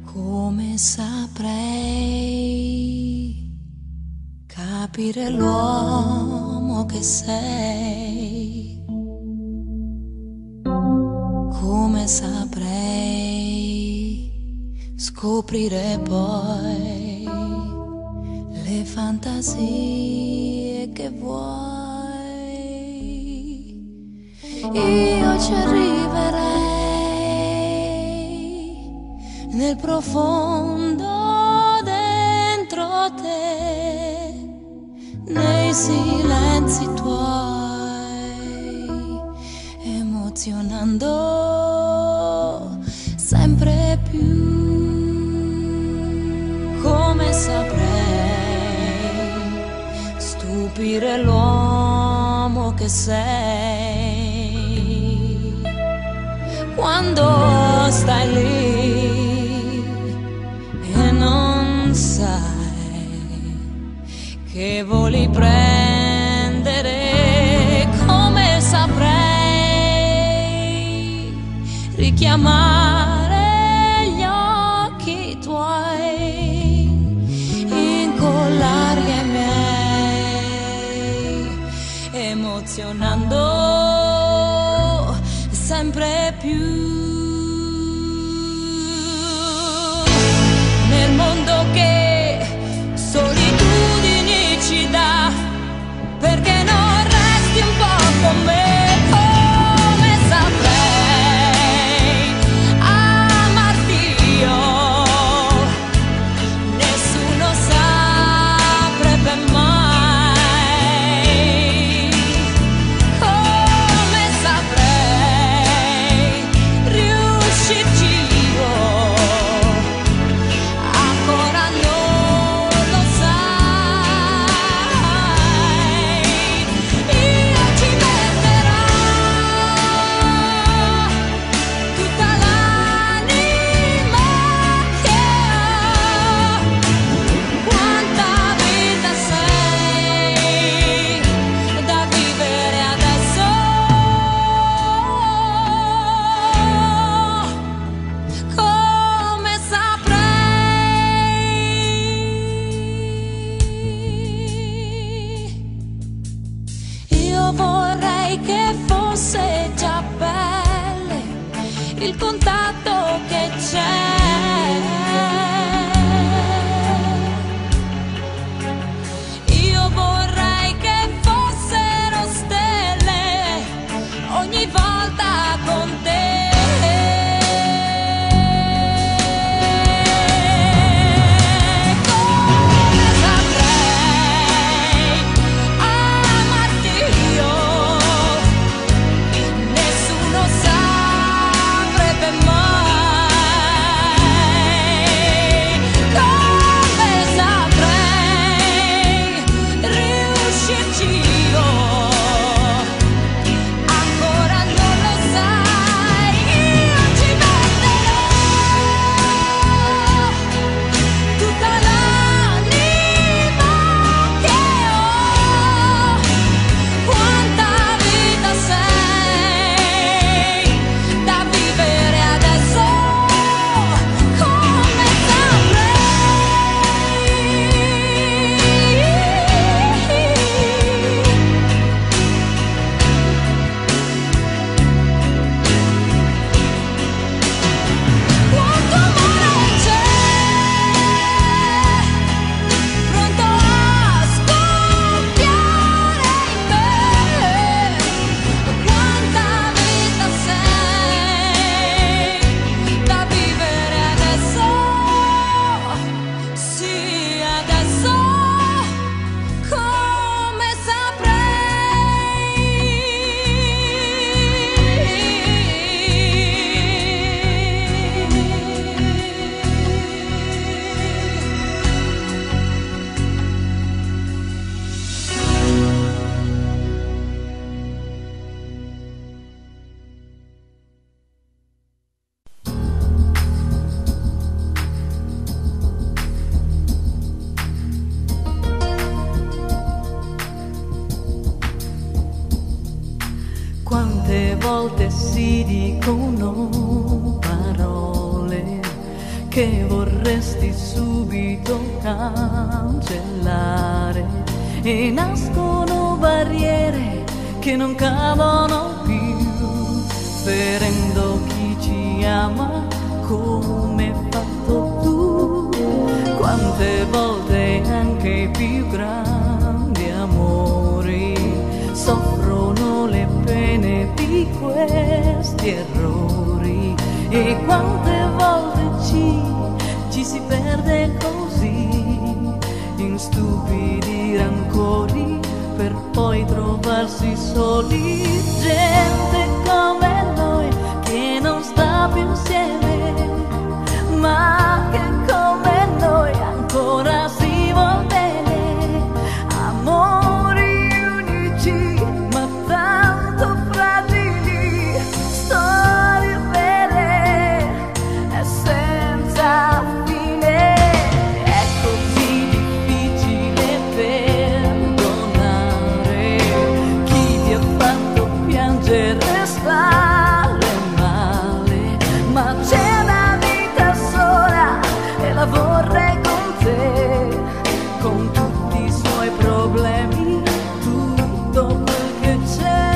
Come saprei capire l'uomo che sei? Come saprei scoprire poi le fantasie che vuoi? Io ci arriverei nel profondo dentro te, nei silenzi tuoi, emozionando sempre più. Come saprei stupire l'uomo che sei quando stai lì e non sai che voli prendere. Come saprei richiamare gli occhi tuoi, incollarli ai miei, emozionando sempre più. Nel mondo che solitudini ci dà, perché non resti un po' con me? Come saprei amarti io? Nessuno saprebbe mai. Come saprei riuscirci io? Ancora non lo sai. Io ci metterò tutta l'anima che ho. Quanta vita sei da vivere adesso. Come saprei. Io vorrei che fosse già pelle il contatto che c'è. Io vorrei che fossero stelle ogni volta con te. Come saprei amarti io? Nessuno saprebbe mai. Come saprei riuscirci io? Ancora non lo sai. Io ci metterò tutta l'anima che ho. Quanta vita sei da vivere adesso. Come quanto amore c'è pronto a scoppiare in me. Quanta vita sei da vivere adesso. Sì, adesso. Come Quante volte si dicono parole che vorrei cancellare e nascono barriere che non cadono più, ferendo chi ci ama come hai fatto tu. Quante volte anche i più grandi amori soffrono le pene di questi errori, e quante volte ci si perde così in stupidi rancori per poi trovarsi soli. Gente come noi che non sta più insieme, ma che come noi ancora si vuol bene. Amori unici ma tanto fragili, storie vere e senza fine. È così difficile perdonare chi ti ha fatto piangere e stare male, ma c'è una vita sola e la vorrei con te, con tutti i suoi problemi, tutto quel che c'è.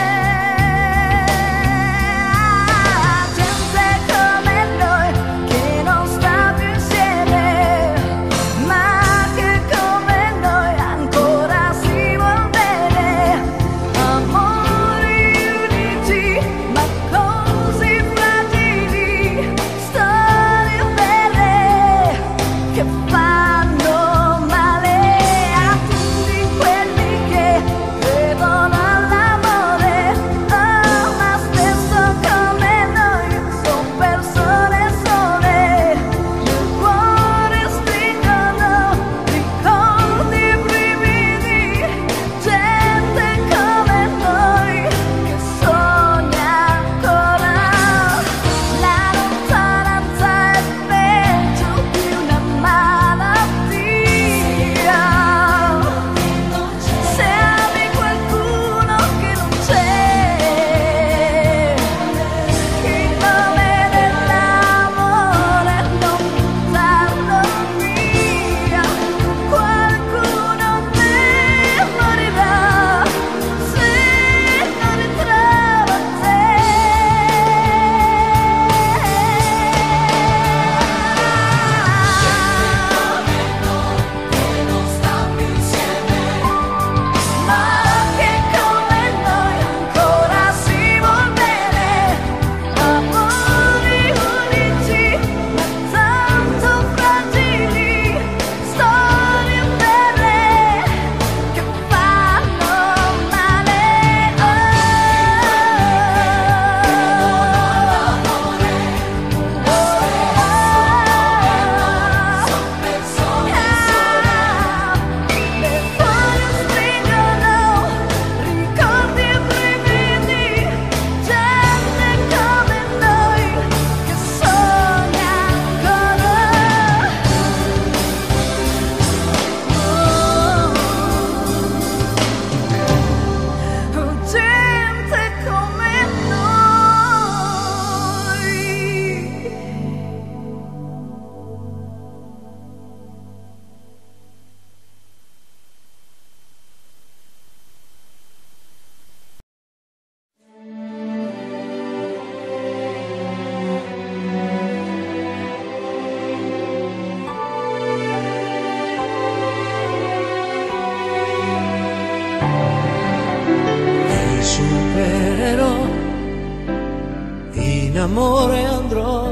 Gente come noi che non sta più insieme, ma che come noi ancora si vuol bene. Amori unici ma così fragili, storie vere che fanno male a tutti quelli che credono all'amore. Oh, ma spesso come noi son persone sole, nel cuore stringono ricordi e brividi. Gente come noi che sogna ancora. La lontananza è peggio di una malattia. Se ami qualcuno che non c'è, il nome dell'amore non buttarlo via. Qualcuno ne morirà se non ritrova te. Che non sta più insieme, ma che come noi ancora si vuol bene. Amori unici ma tanto fragili, storie vere che fanno male. Le foglie stringono ricordi e brividi. Gente come noi che sogna ancora. Gente come noi. Mi supererò, in amore andrò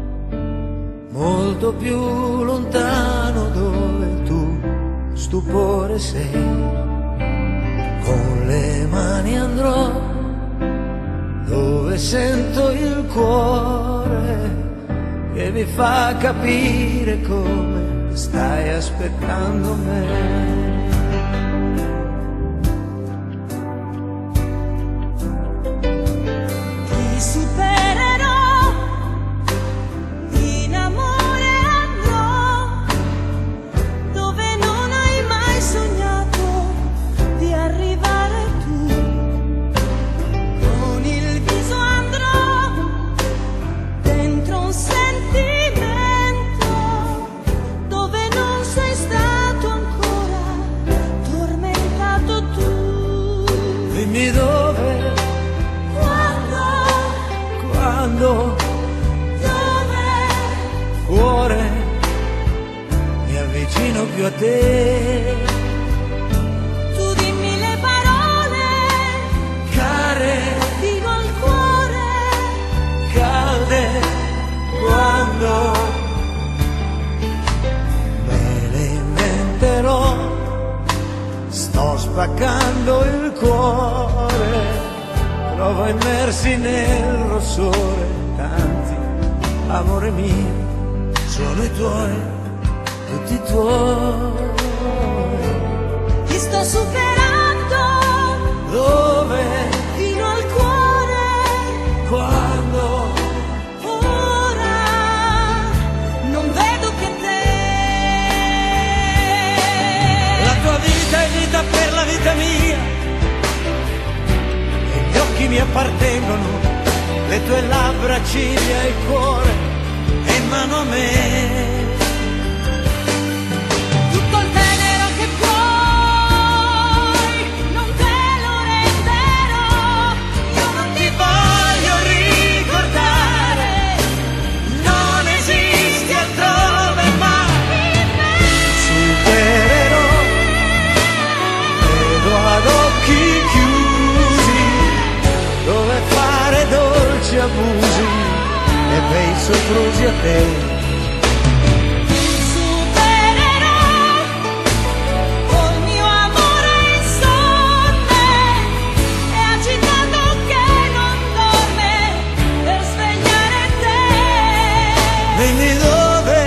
molto più lontano dove tu stupore sei. Con le mani andrò dove sento il cuore che mi fa capire come stai aspettando me. Ti supererò, in amore andrò dove non hai mai sognato di arrivare tu. Con il viso andrò dentro un sentimento dove non sei avvicino più a te. Tu dimmi le parole Care, fino al cuore, calde, quando me le inventerò. Sto spaccando il cuore, trovo immersi nel rossore tanti, amore mio, sono i tuoi, tutti i tuoi. ti sto superando Dove, fino al cuore. quando, Ora non vedo che te. la tua vita è vita per la vita mia, e gli occhi mi appartengono, le tue labbra, ciglia e cuore, e in mano a me. Tutto il tenero che puoi non te lo renderò. Io non ti Voglio ricordare, non esiste altrove, ma supererò. Vedo ad occhi chiusi dove fare dolci abusi e bei soprusi a te. supererò col mio amore insonne e agitato che non dorme per svegliare te. Dimmi dove,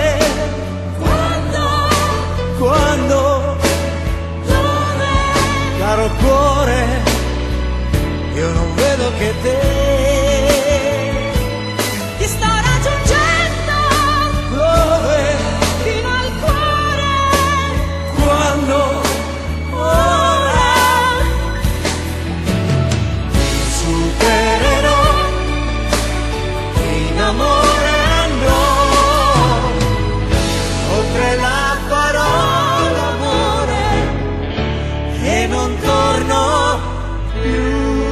quando, Dove caro cuore, io non vedo che te. ti sto raggiungendo Dove, fino al cuore. quando, Ora supererò, in amore andrò, oltre la parola amore, e non torno più.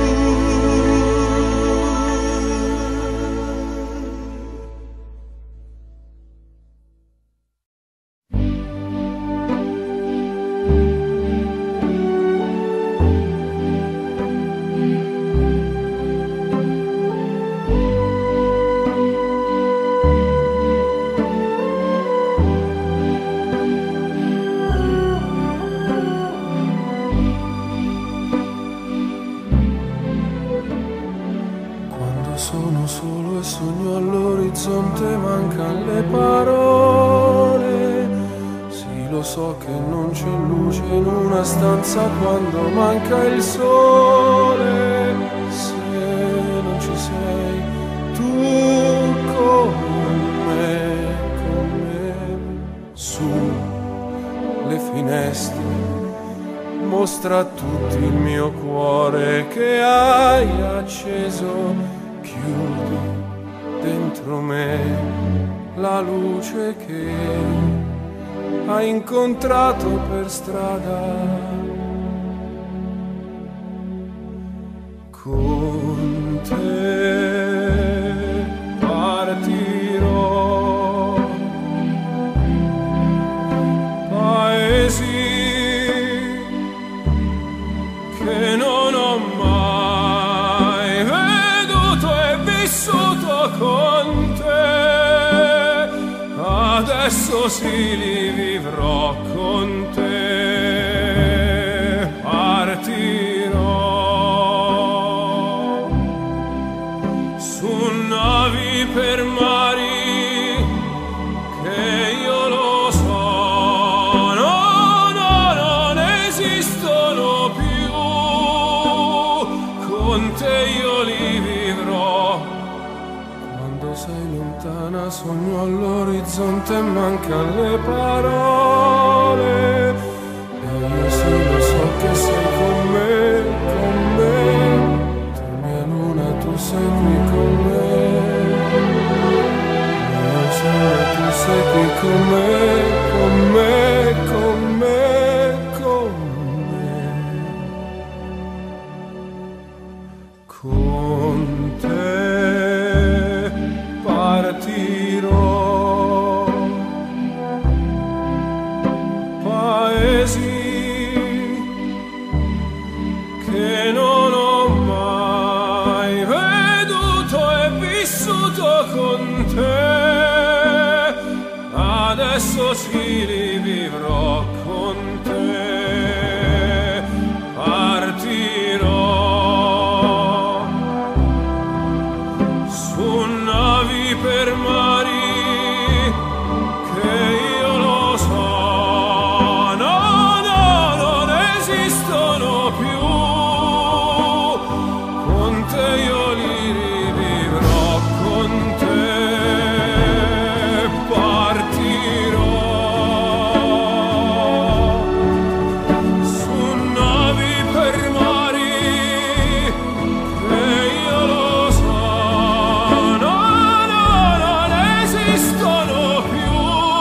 Quando sono solo e sogno all'orizzonte mancano le parole. Sì, lo so che non c'è luce in una stanza quando manca il sole. Se non ci sei tu con me, su le finestre mostra a tutti il mio cuore che hai acceso, chiudi dentro me la luce che hai incontrato per strada. Con te partirò, paesi che non ho mai veduto e vissuto con te, adesso sì li vivrò con te. Partirò su navi per mari che io lo so, non esistono più, con te io li vivrò. Quando sei lontana sogno all'orizzonte e mancano le parole, e io sì lo so che sei con me, tu mia luna, tu sei qui con me, mio sole, tu sei qui con me, con me, con me, con me. Con te partirò, adesso sì li vivrò con te. Partirò su navi per mari che io lo so, no, no, non esistono più. Con te io li rivivrò, con te partirò su navi per mari che io lo so, no, no, non esistono più.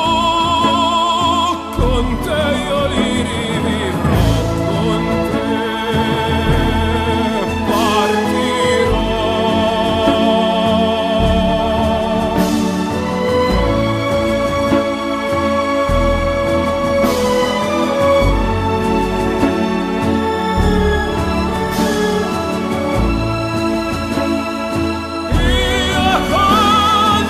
Con te io li rivivrò, con te partirò. Io con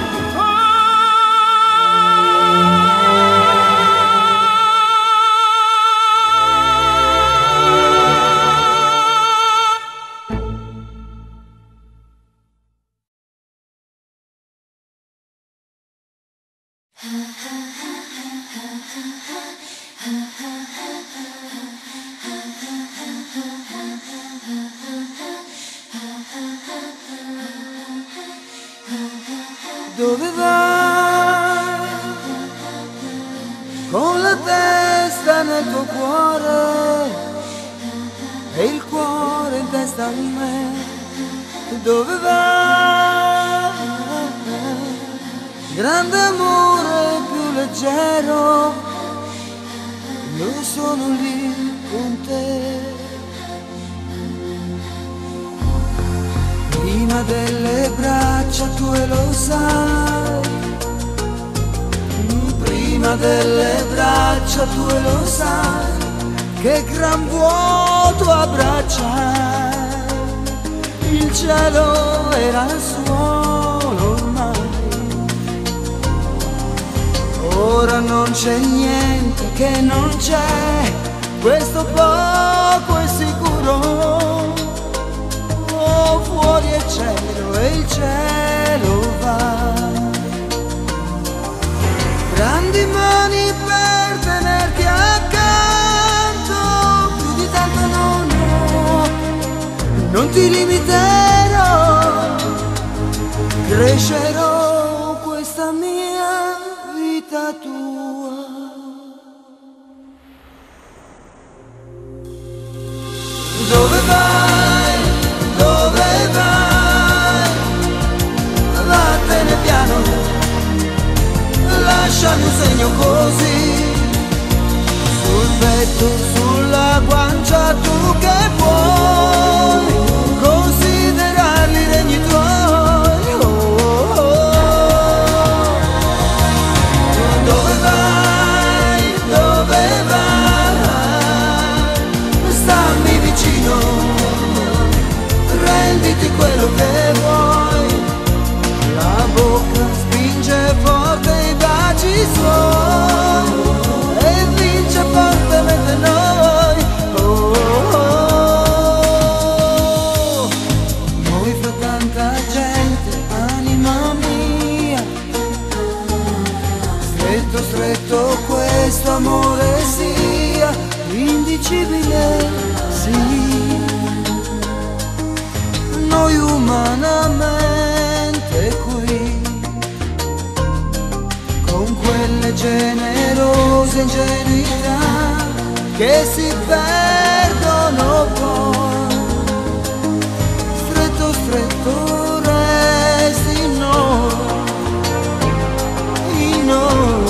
Dove vai? Con la testa nel tuo cuore e il cuore in testa a me. Dove vai? Grande amore più leggero, io sono lì con te. Prima delle braccia tue lo sai, prima delle braccia tue lo sai, che gran vuoto abbracciai. Il cielo era al suolo ormai, ora non c'è niente che non c'è, questo poco è sicuro. Fuori è cielo e il cielo va. Grandi mani per tenerti accanto, più di tanto non ho, non ti limiterò, crescerò questa mia vita tua. Dove vai? Dove vai? Vattene piano, lasciami un segno così, sul petto, sulla guancia, tu che puoi considerarli regni tuoi. Oh, oh, oh. Dove vai? Dove vai? Stammi vicino, renditi quello che vuoi, la bocca spinge forte i baci suoi e vince fortemente noi. Oh, oh, oh. Noi fra tanta gente, anima mia, stretto stretto questo amore sia indicibile, sì. Noi umanamente qui, con quelle generose ingenuità che si perdono poi, stretto stretto resti in noi, in noi.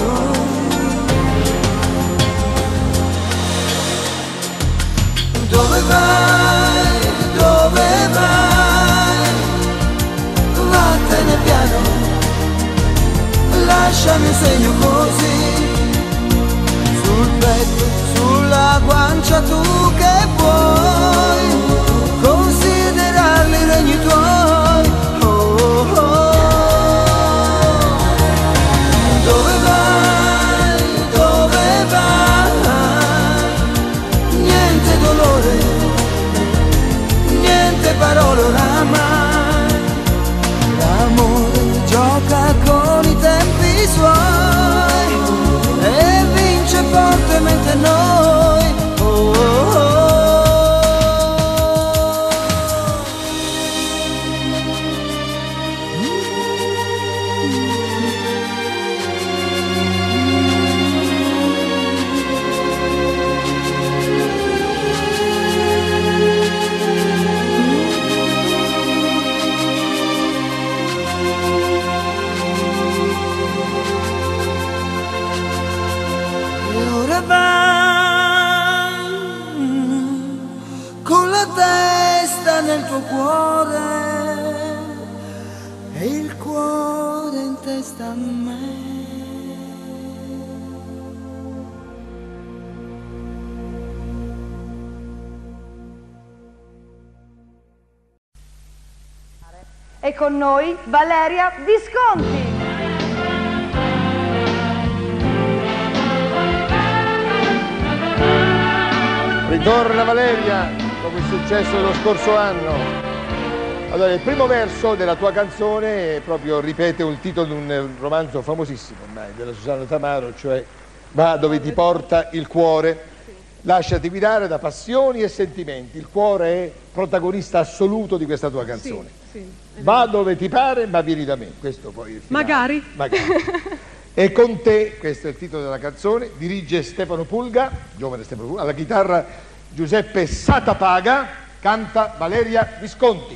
Dove vai? Dove vai? Vattene piano, lasciami un segno così, sul petto, sulla guancia, tu che puoi considerarli regni tuoi. Oh, oh, oh. Dove vai? tuo cuore e il cuore in testa a me. E con noi Valeria Visconti. Ritorna Valeria, come è successo lo scorso anno. Allora, il primo verso della tua canzone proprio ripete un titolo di un romanzo famosissimo ormai, della Susanna Tamaro, cioè Va dove ti porta il cuore. Lasciati guidare da passioni e sentimenti. Il cuore è protagonista assoluto di questa tua canzone. Va dove ti pare, ma vieni da me. Questo poi è il finale. Magari. E con te, questo è il titolo della canzone, dirige Stefano Pulga, giovane Stefano Pulga, alla chitarra Giuseppe Satapaga, canta Valeria Visconti.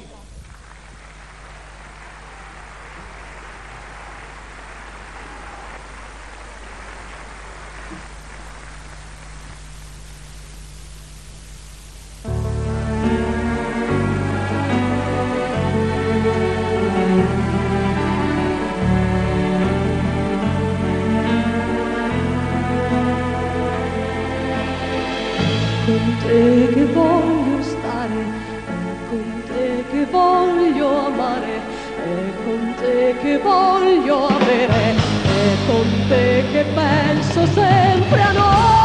Con te che voglio stare, è con te che voglio amare, è con te che voglio avere, è con te che penso sempre a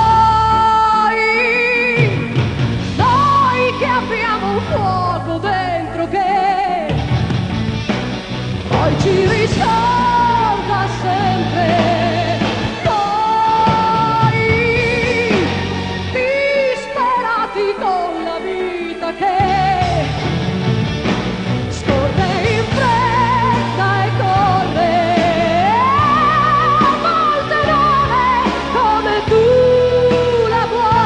noi. Noi che abbiamo un fuoco dentro che poi ci riscalda sempre. Con la vita che scorre in fretta e corre, a volte non è come tu la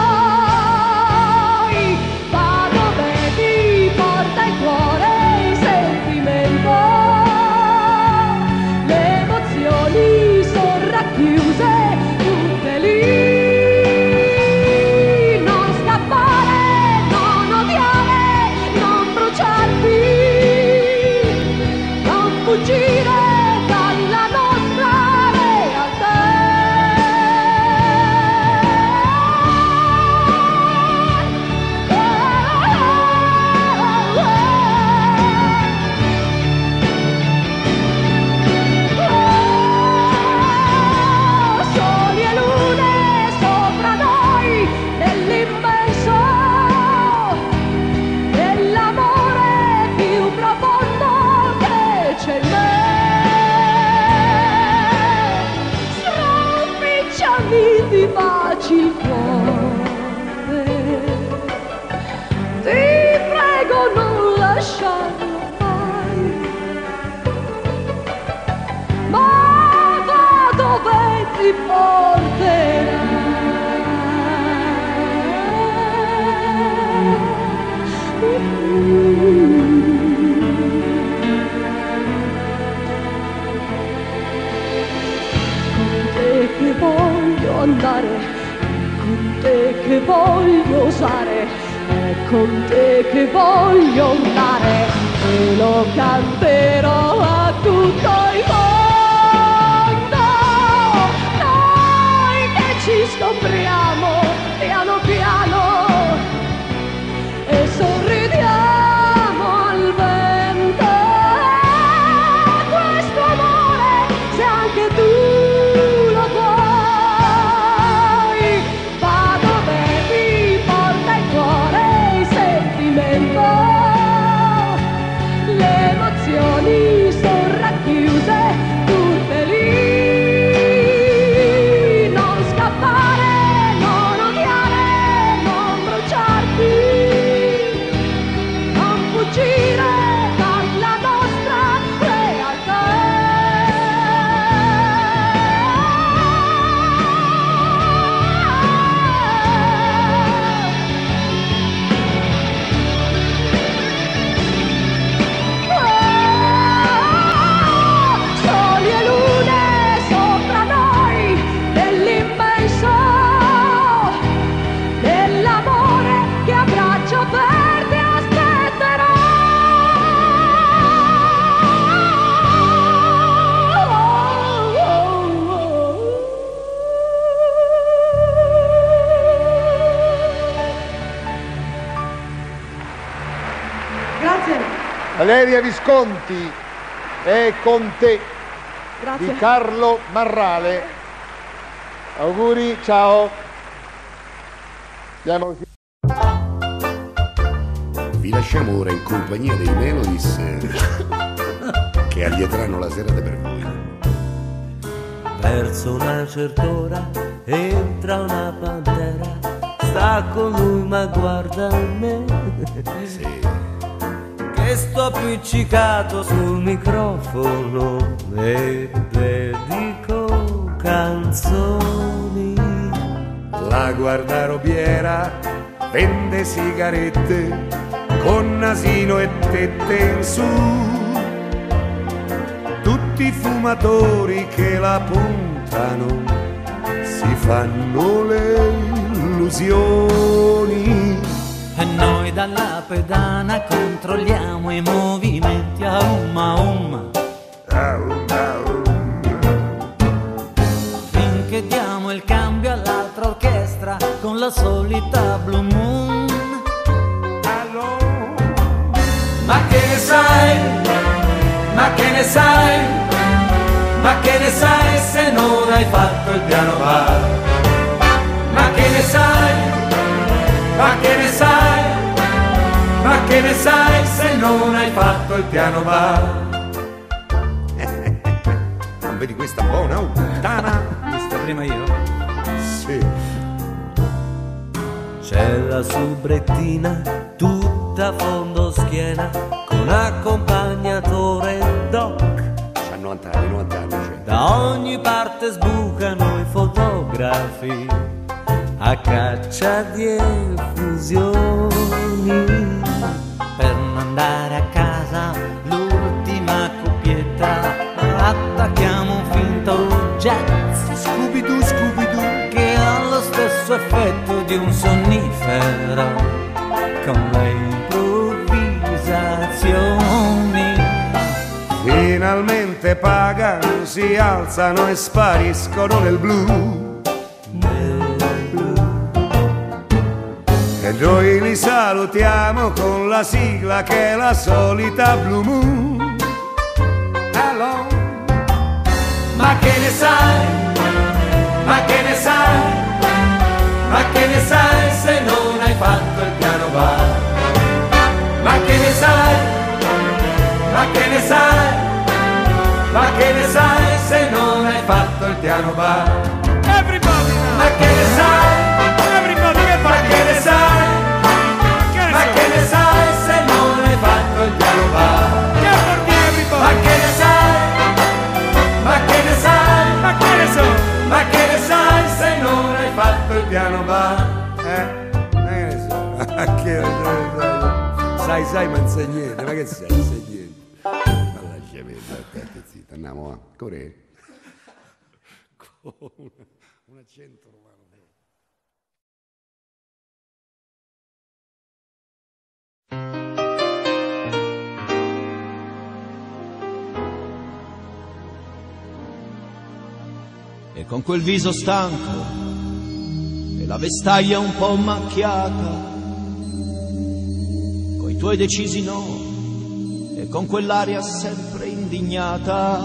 vuoi, va dove ti porta il cuore, il sentimento, le emozioni sono racchiuse tutte lì. Fuggire dalla nostra realtà. Soli e lune sopra noi nell'immenso dell'amore più profondo che c'è in me. Stropicciami di baci il cuore, ti prego non lasciarlo mai, ma va dove ti porterà. Che voglio andare, con te che voglio osare, è con te che voglio urlare e lo canterò a tutto il mondo. Noi che ci scopriamo piano piano e sorridiamo al vento. Questo amore, se anche tu le emozioni sono racchiuse Valeria Visconti è con te. Grazie. Di Carlo Marrale. Auguri, ciao. Andiamo così. Vi lasciamo ora in compagnia dei Melodies che allieteranno la serata per voi. Verso una certa ora entra una pantera, sta con lui ma guarda me. Sì. Che sto appiccicato sul microfono e dedico canzoni. La guarda Robiera, vende sigarette con nasino e tette in su. Tutti i fumatori che la puntano si fanno le illusioni. E noi dalla pedana controlliamo i movimenti a umma. Finché diamo il cambio all'altra orchestra con la solita Blue Moon. Ma che ne sai? Ma che ne sai? Ma che ne sai se non hai fatto il piano bar? Ma che ne sai? Ma che ne sai? Ma che ne sai se non hai fatto il piano bar? Non vedi questa buona puttana? Vista prima io? Sì. C'è la subrettina tutta a fondo schiena con accompagnatore doc. C'ha 90 anni c'è. Da ogni parte sbucano i fotografi a caccia di effusioni. Per non andare a casa l'ultima coppietta attacchiamo un finto jazz Scooby-Doo, Scooby-Doo, che ha lo stesso effetto di un sonnifero con le improvvisazioni. finalmente pagano, si alzano e spariscono nel blu. E noi li salutiamo con la sigla che è la solita Blue Moon. Hello. Ma che ne sai? Ma che ne sai? Ma che ne sai se non hai fatto il piano bar? Ma che ne sai? Ma che ne sai? Ma che ne sai se non hai fatto il piano bar? Everybody now. Ma che ne sai? Everybody get Ma back. che ne sai? Ma che ne sai se non hai fatto il piano bar? Get for me, everybody. Ma che ne sai? Ma che ne sai? Ma che ne so? Ma che ne sai se non hai fatto il piano bar? Ne so. Sai, ma non sai niente, ma che sai, non sai niente. Ma lascia perdere, zitto, andiamo a Corea. Con un accento romano. E con quel viso stanco e la vestaglia un po' macchiata, coi tuoi decisi no e con quell'aria sempre indignata,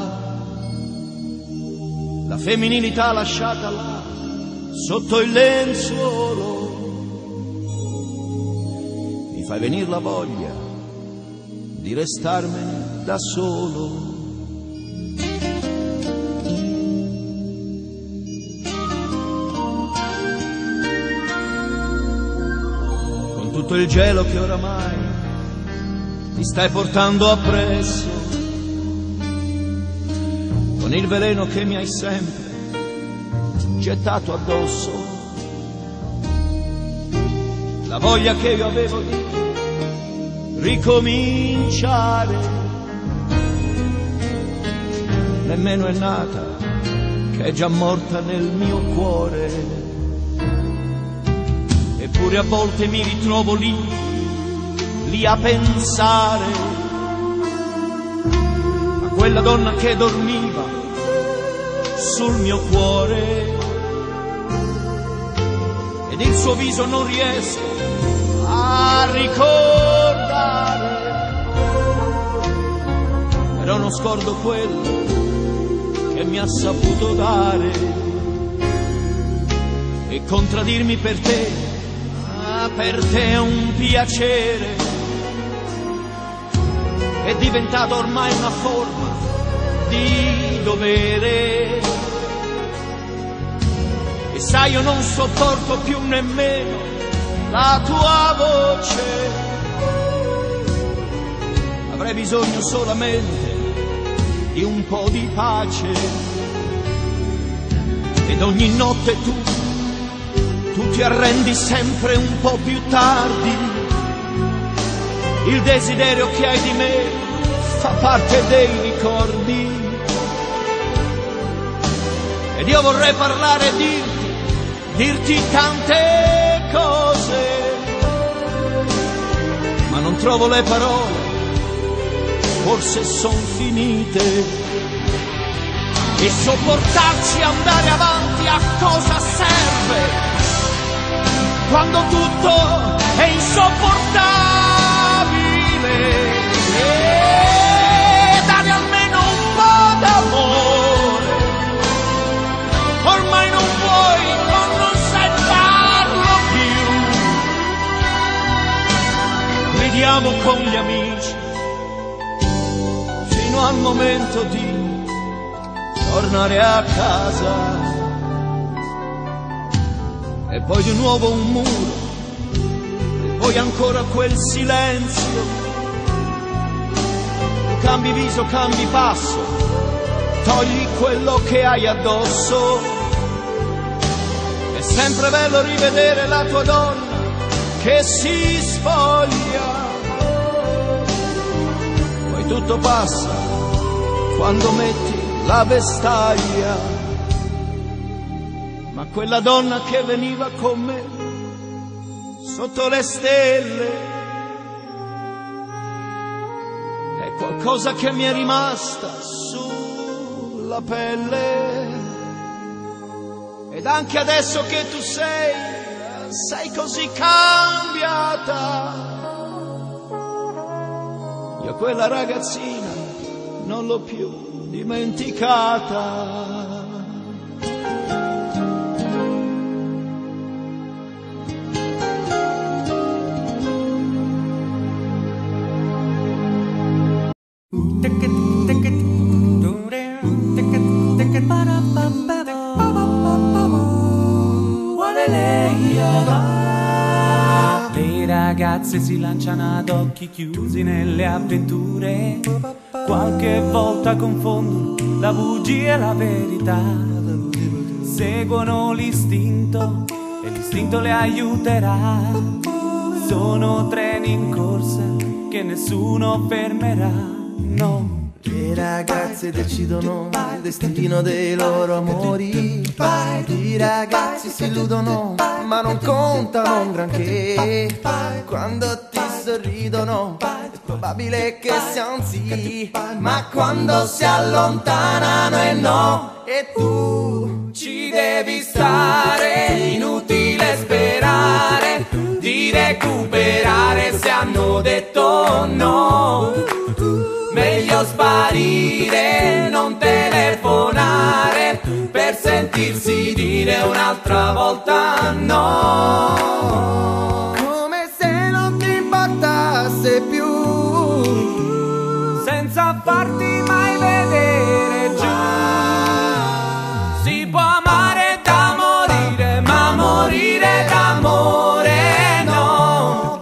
la femminilità lasciata là sotto il lenzuolo, mi fai venir la voglia di restarmene da solo. Tutto il gelo che oramai ti stai portando appresso, con il veleno che mi hai sempre gettato addosso, la voglia che io avevo di ricominciare nemmeno è nata, che è già morta nel mio cuore. Eppure a volte mi ritrovo lì a pensare a quella donna che dormiva sul mio cuore, ed il suo viso non riesco a ricordare, non scordo quello che mi ha saputo dare. E contraddirmi per te è un piacere. È diventato ormai una forma di dovere. E sai, io non sopporto più nemmeno la tua voce. Avrei bisogno solamente di un po' di pace. Ed ogni notte tu ti arrendi sempre un po' più tardi. Il desiderio che hai di me fa parte dei ricordi. Ed io vorrei parlare e dirti tante cose, ma non trovo le parole, forse son finite. E sopportarci, andare avanti, a cosa serve quando tutto è insopportabile? E dare almeno un po' d'amore, ormai non puoi o non sai farlo più. Ridiamo con gli amici fino al momento di tornare a casa. E poi di nuovo un muro, e poi ancora quel silenzio. Cambi viso, cambi passo, togli quello che hai addosso. È sempre bello rivedere la tua donna che si spoglia. Poi tutto passa quando metti la vestaglia. Ma quella donna che veniva con me sotto le stelle è qualcosa che mi è rimasta sulla pelle. Ed anche adesso che tu sei così cambiata, io quella ragazzina non l'ho più dimenticata. Le ragazze si lanciano ad occhi chiusi nelle avventure, qualche volta confondono la bugia e la verità, seguono l'istinto e l'istinto le aiuterà. Sono treni in corsa che nessuno fermerà, no. Le ragazze decidono il destino dei loro amori. I ragazzi si illudono ma non contano un granché. Quando ti sorridono è probabile che sia un sì, ma quando si allontanano è no. E tu ci devi stare, inutile sperare di recuperare se hanno detto no. Meglio sparire, non telefonare per sentirsi dire un'altra volta no. Come se non ti importasse più, senza farti mai vedere giù. Si può amare da morire, ma morire d'amore no.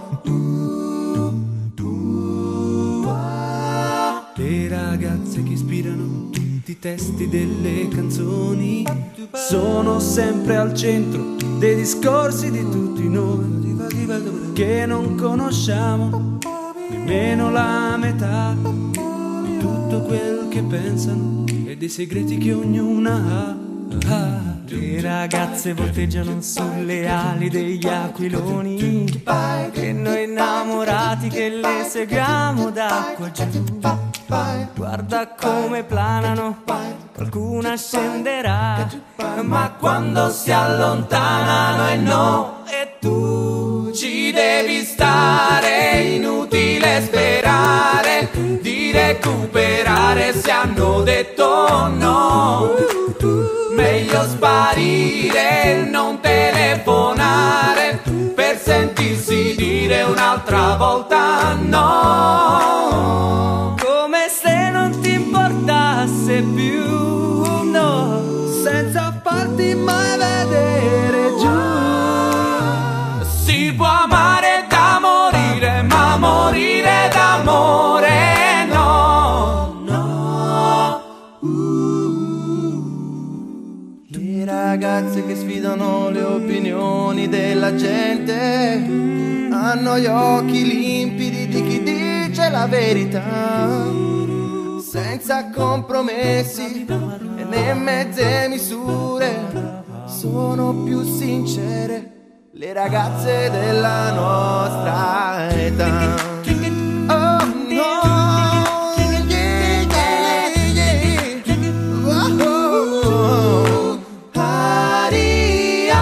Le ragazze che ispirano tutti i testi delle canzoni sono sempre al centro dei discorsi di tutti noi, che non conosciamo nemmeno la metà di tutto quel che pensano e dei segreti che ognuna ha. Le ragazze volteggiano sulle ali degli aquiloni e noi innamorati che le seguiamo da qua giù. Guarda come planano, qualcuna scenderà, ma quando si allontanano è no. E tu ci devi stare, inutile sperare di di recuperare se hanno detto no. Meglio sparire, non telefonare per sentirsi dire un'altra volta no. Come se non ti importasse più, no, senza farti mai vedere giù. Si può amare da morire, ma morire d'amore no, no. Le ragazze che sfidano le opinioni della gente hanno gli occhi limpidi di chi dice la verità, senza compromessi e né mezze misure. Sono più sincere le ragazze della nostra età. Oh no, yeah, yeah, yeah. Oh, oh, aria.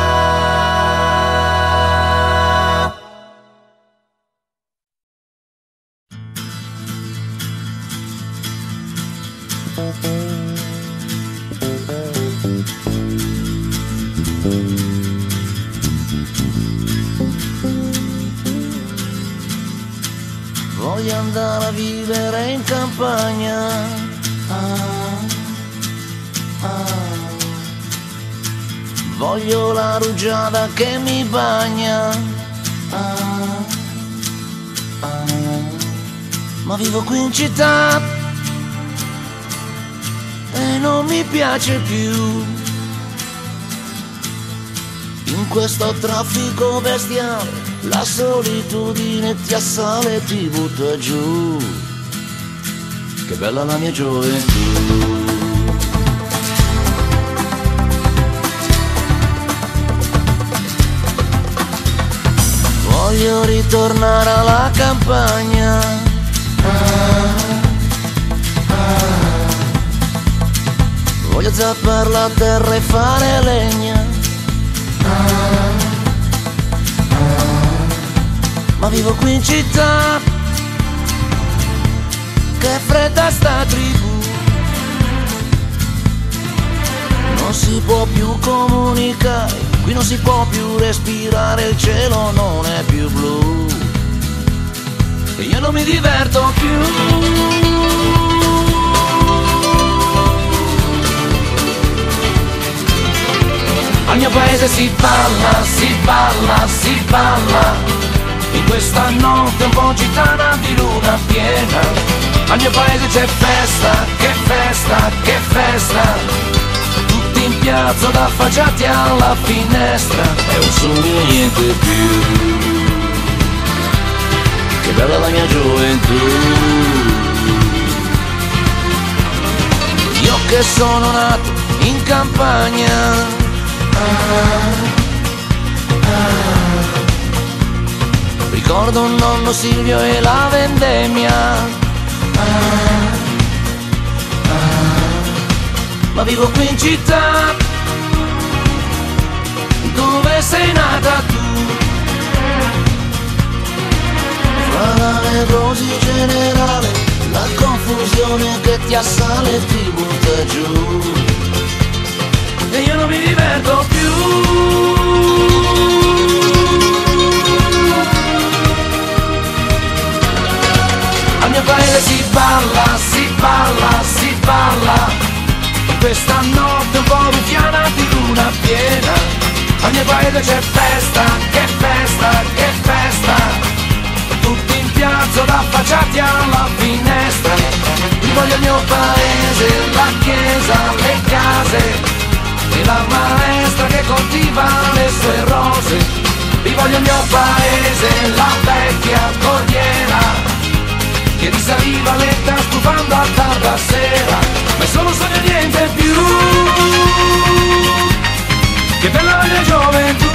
Voglio andare a vivere in campagna, voglio la rugiada che mi bagna, ma vivo qui in città e non mi piace più. In questo traffico bestiale la solitudine ti assale e ti butta giù. Che bella la mia gioventù. Voglio ritornare alla campagna, voglio zappare la terra e fare legna, ma vivo qui in città, che fredda sta tribù. Non si può più comunicare, qui non si può più respirare, il cielo non è più blu e io non mi diverto più. Al mio paese si balla, si balla, si balla, in questa notte un po' gitana di luna piena. Al mio paese c'è festa, che festa, che festa, tutti in piazza da affacciati alla finestra. È un sogno e niente più. Che bella la mia gioventù. Io che sono nato in campagna, ricordo nonno Silvio e la vendemmia, ma vivo qui in città, dove sei nata tu. Fra la nevrosi generale, la confusione che ti assale e ti butta giù, e io non mi diverto più. Al mio paese si balla, si balla, si balla, questa notte un po' ruffiana di luna piena. Al mio paese c'è festa, che festa, che festa, tutti in piazza da affacciati alla finestra. Voglio il mio paese, la chiesa, le case e la maestra che coltiva le sue rose. Voglio il mio paese, la vecchia corriera che risaliva lenta stufando a tarda sera, ma è solo sogno e niente più. Che bella la mia gioventù.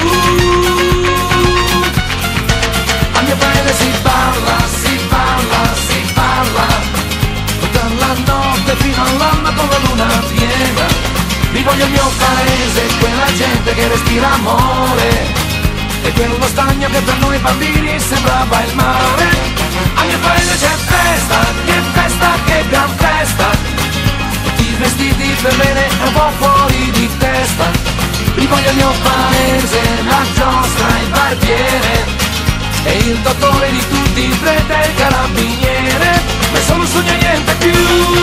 Al mio paese si balla, si balla, si balla, tutta la notte fino all'alba con la luna piena. Vi voglio il mio paese, quella gente che respira amore, e quello stagno che per noi bambini sembrava il mare. Al mio paese c'è festa, che gran festa, tutti vestiti per bene e un po' fuori di testa. Rivoglio il mio paese, la giostra, il barbiere e il dottore di tutti, il prete e il carabiniere. Ma è solo un sogno e niente più.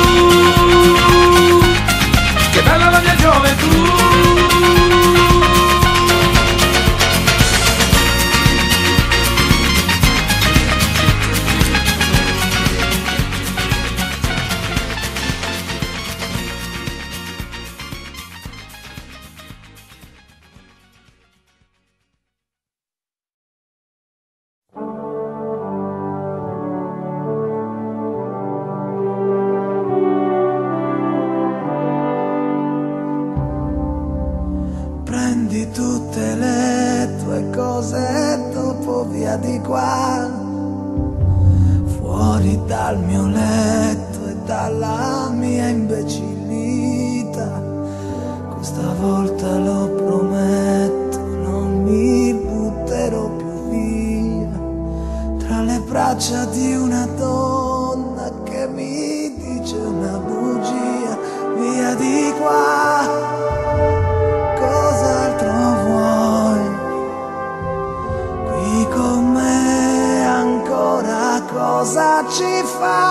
Che bella la mia gioventù. Prendi tutte le tue cose e dopo via di qua, fuori dal mio letto e dalla mia imbecillità. Questa volta lo prometto, non mi butterò più via tra le braccia di una donna che mi dice una bugia. Via di qua. Cos'altro vuoi? Qui con me ancora cosa ci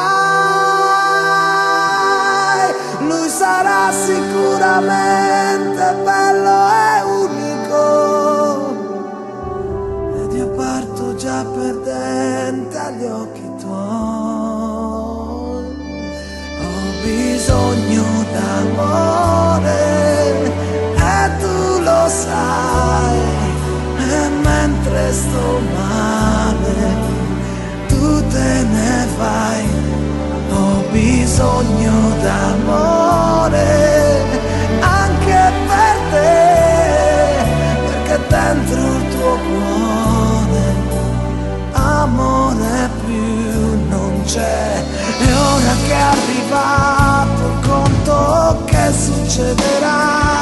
fai? Lui sarà sicuramente bello e unico ed io parto già perdente agli occhi tuoi. Ho bisogno d'amore e tu lo sai, e mentre sto male tu te ne vai. Ho bisogno d'amore anche per te, perché dentro il tuo cuore amore più non c'è. E ora che è arrivato il conto, che succederà?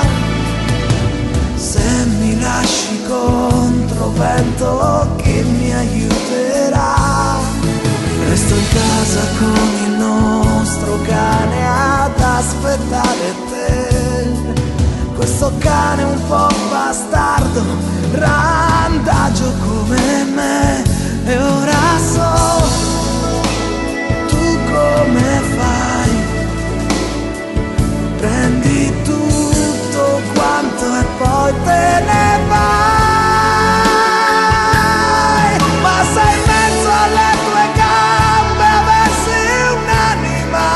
Se mi lasci contro vento, chi mi aiuterà? Resto in casa con il nostro cane ad aspettare te. Questo cane un po' bastardo, randagio come me. E ora so tu come fai. Prendi tutto quanto e poi te ne vai. Ma sei in mezzo alle tue gambe, avessi un'anima.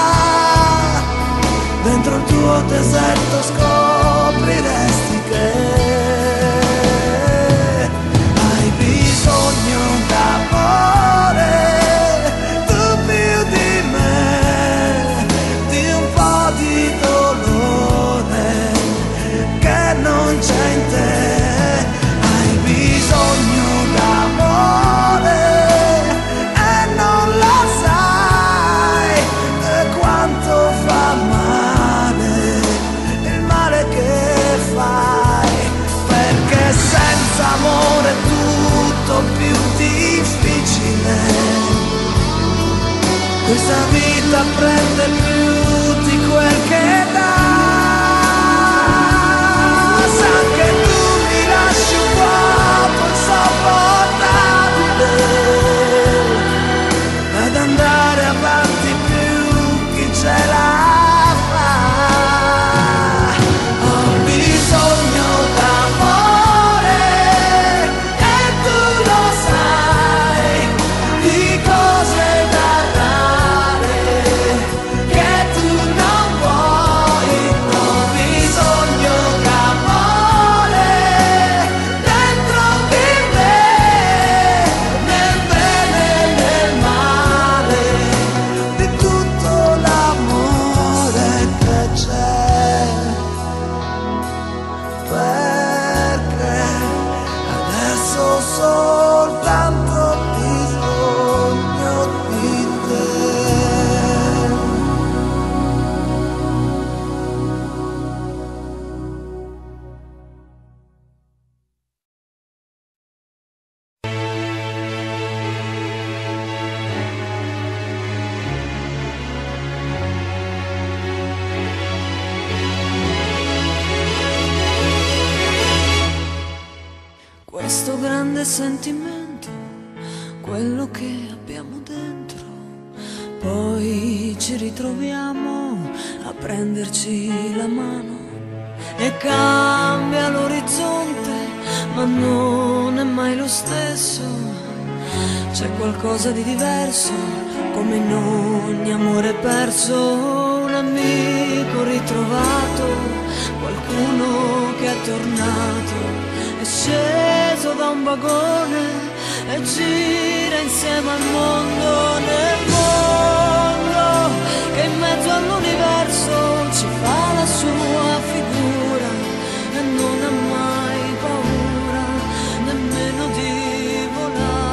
Dentro il tuo deserto scopriresti che hai bisogno d'amore, tu più di me, di un po' di dolore che non c'è in te. Hai bisogno d'amore e non lo sai quanto fa male il male che fai, perché senza amore è tutto più difficile. Questa vita prende più di quel che dà. Sa che tu mi lasci un vuoto insopportabile ad andare avanti più chi ce la fa. Ho bisogno d'amore e tu lo sai, di cose da dare che tu non vuoi. Ho bisogno d'amore dentro di me, nel bene e nel male, di tutto l'amore che c'è, perché adesso soltanto bisogno di te. grande sentimento, quello che abbiamo dentro. Poi ci ritroviamo a prenderci la mano e cambia l'orizzonte, ma non è mai lo stesso. C'è qualcosa di diverso, come in ogni amore perso. Un amico ritrovato, qualcuno che è tornato, è sceso da un vagone e gira insieme al mondo, nel mondo che in mezzo all'universo ci fa la sua figura e non ha mai paura nemmeno di volare.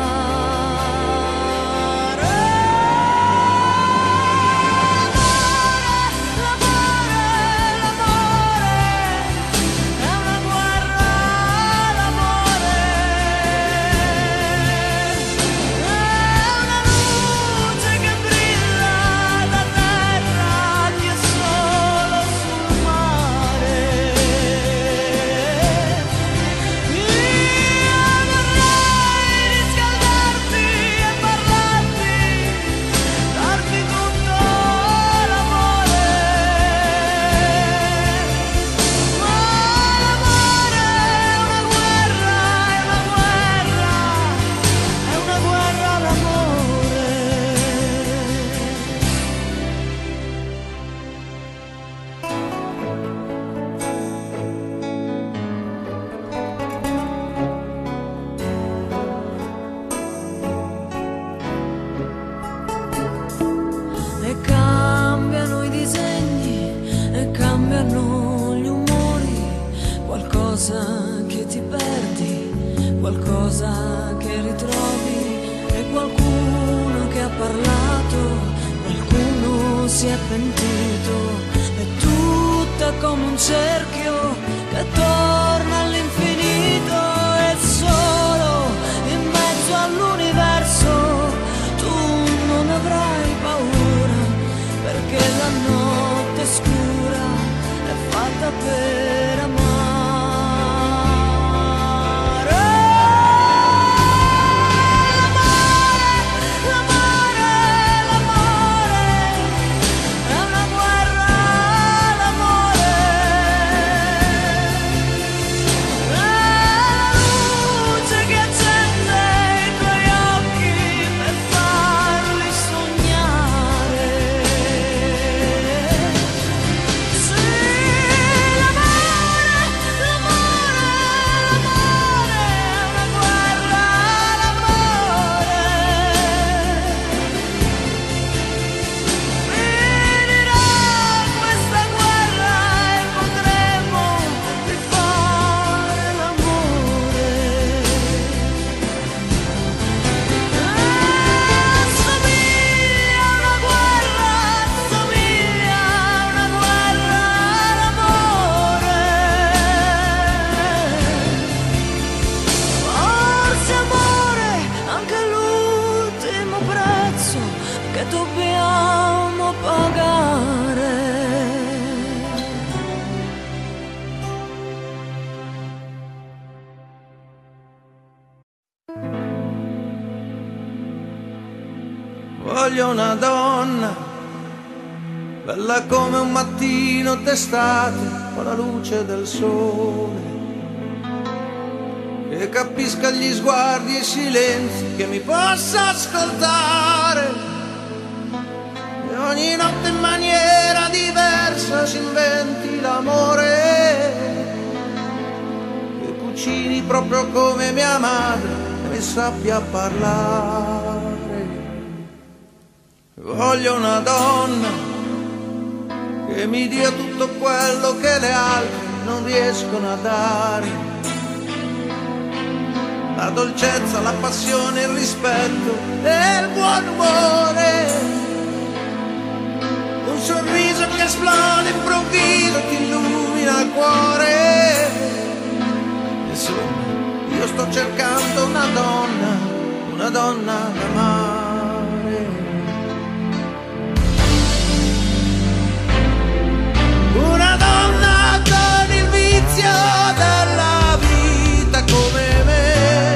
Che ti perdi, qualcosa che ritrovi, e qualcuno che ha parlato, qualcuno si è pentito, è tutta come un cerchio che torna all'infinito, e solo in mezzo all'universo tu non avrai paura, perché la notte scura è fatta per amare. Voglio una donna, bella come un mattino d'estate, con la luce del sole, che capisca gli sguardi e i silenzi, che mi possa ascoltare, e ogni notte in maniera diversa si inventi l'amore, che cucini proprio come mia madre e mi sappia parlare. Voglio una donna che mi dia tutto quello che le altre non riescono a dare, la dolcezza, la passione, il rispetto e il buon umore, un sorriso che esplode improvviso, ti illumina il cuore. Insomma, io sto cercando una donna da amare. Una donna con il vizio della vita come me,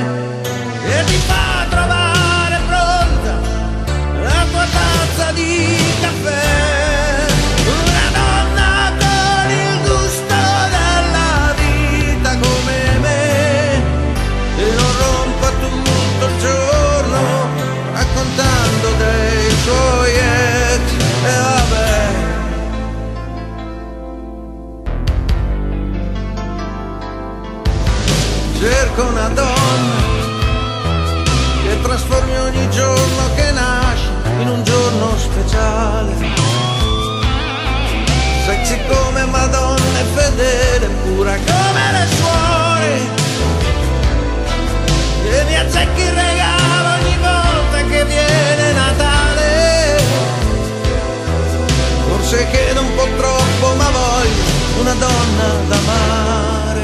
cerco una donna che trasformi ogni giorno che nasce in un giorno speciale. Sexy come Madonna e fedele, pura come le suore, che mi azzecchi il regalo ogni volta che viene Natale. Forse chiedo un po' troppo, ma voglio una donna d'amare.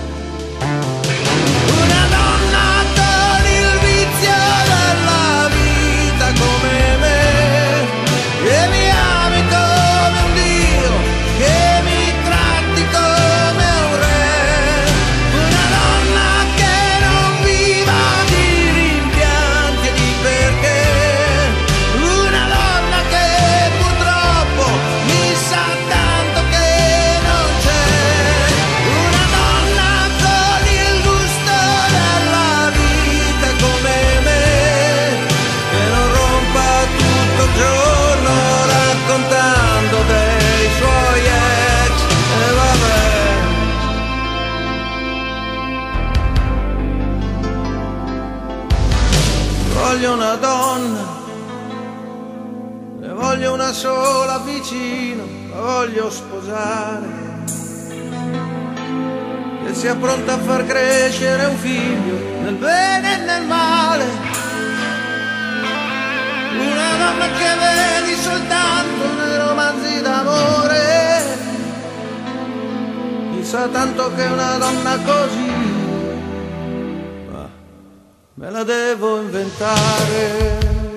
Una donna con il vizio della vita come me, che mi ami come un dio, che mi tratti come un re. Una donna che non viva di rimpianti e di perché. Una donna che purtroppo mi sa tanto che non c'è. Una donna con il gusto della vita come me, che non rompa tutto il giorno raccontando dei suoi ex. E vabbè. Voglio una donna, ne voglio una sola vicino, la voglio sposare, che sia pronta a far crescere un figlio nel bene e nel male. Una donna che vedi soltanto nei romanzi d'amore, mi sa tanto che una donna così me la devo inventare.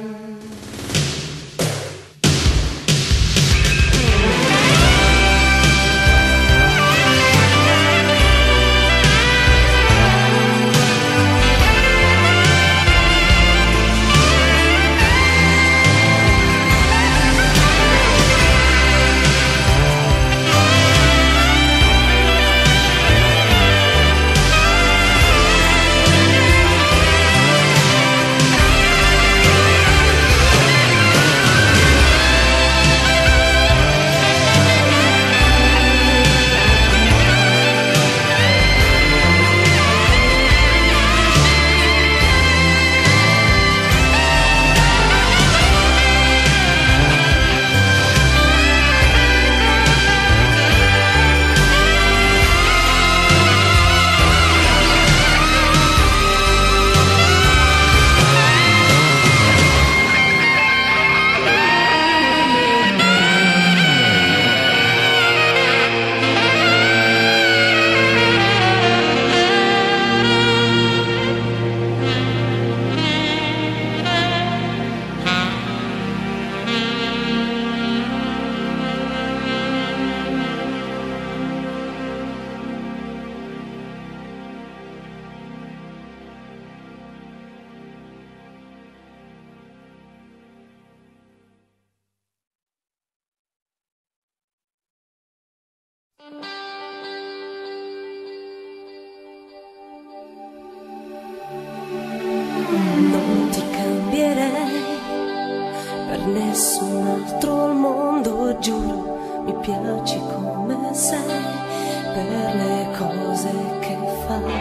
Non ti cambierei per nessun altro al mondo, giuro, mi piaci come sei, per le cose che fai.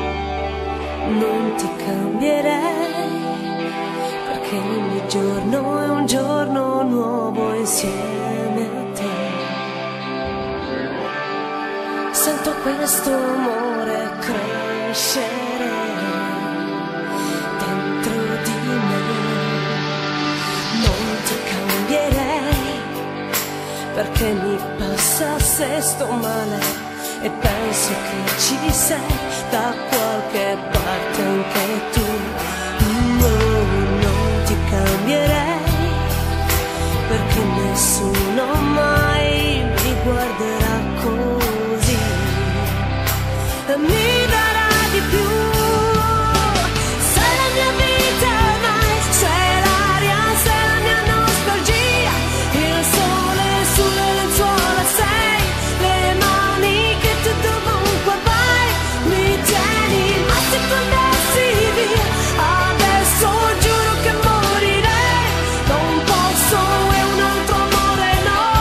Non ti cambierei, perché ogni giorno è un giorno nuovo insieme a te. Sento questo amore crescere dentro di me. Non ti cambierei, perché mi passa se sto male e penso che ci sei da qualche parte anche tu. No, non ti cambierei, perché nessuno mai mi guarderà così e mi darà di più. Sei la mia vita ormai, sei l'aria, sei la mia nostalgia, il sole sulle lenzuola, sei le mani che tu dovunque vai mi tieni, ma se tu andassi via adesso giuro che morirei. Non posso, è un altro amore, no.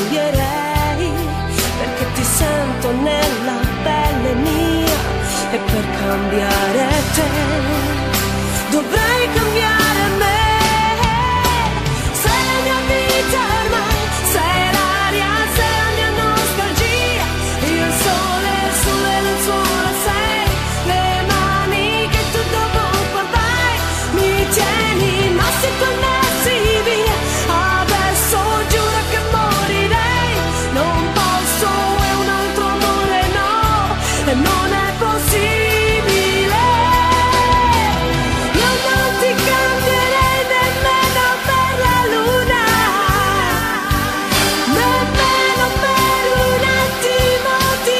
cambierei, perché ti sento nella pelle mia, e per cambiare te dovrei cambiare me. Sei la mia vita ormai, sei l'aria, sei la mia nostalgia, io il sole sulle lenzuola, sei le mani che tu dopo portai, mi tieni, ma se tornassi via adesso giuro che morirei. Non posso, è un altro amore, no, e non è possibile. Io non ti cambierei nemmeno per la luna, nemmeno per un attimo ti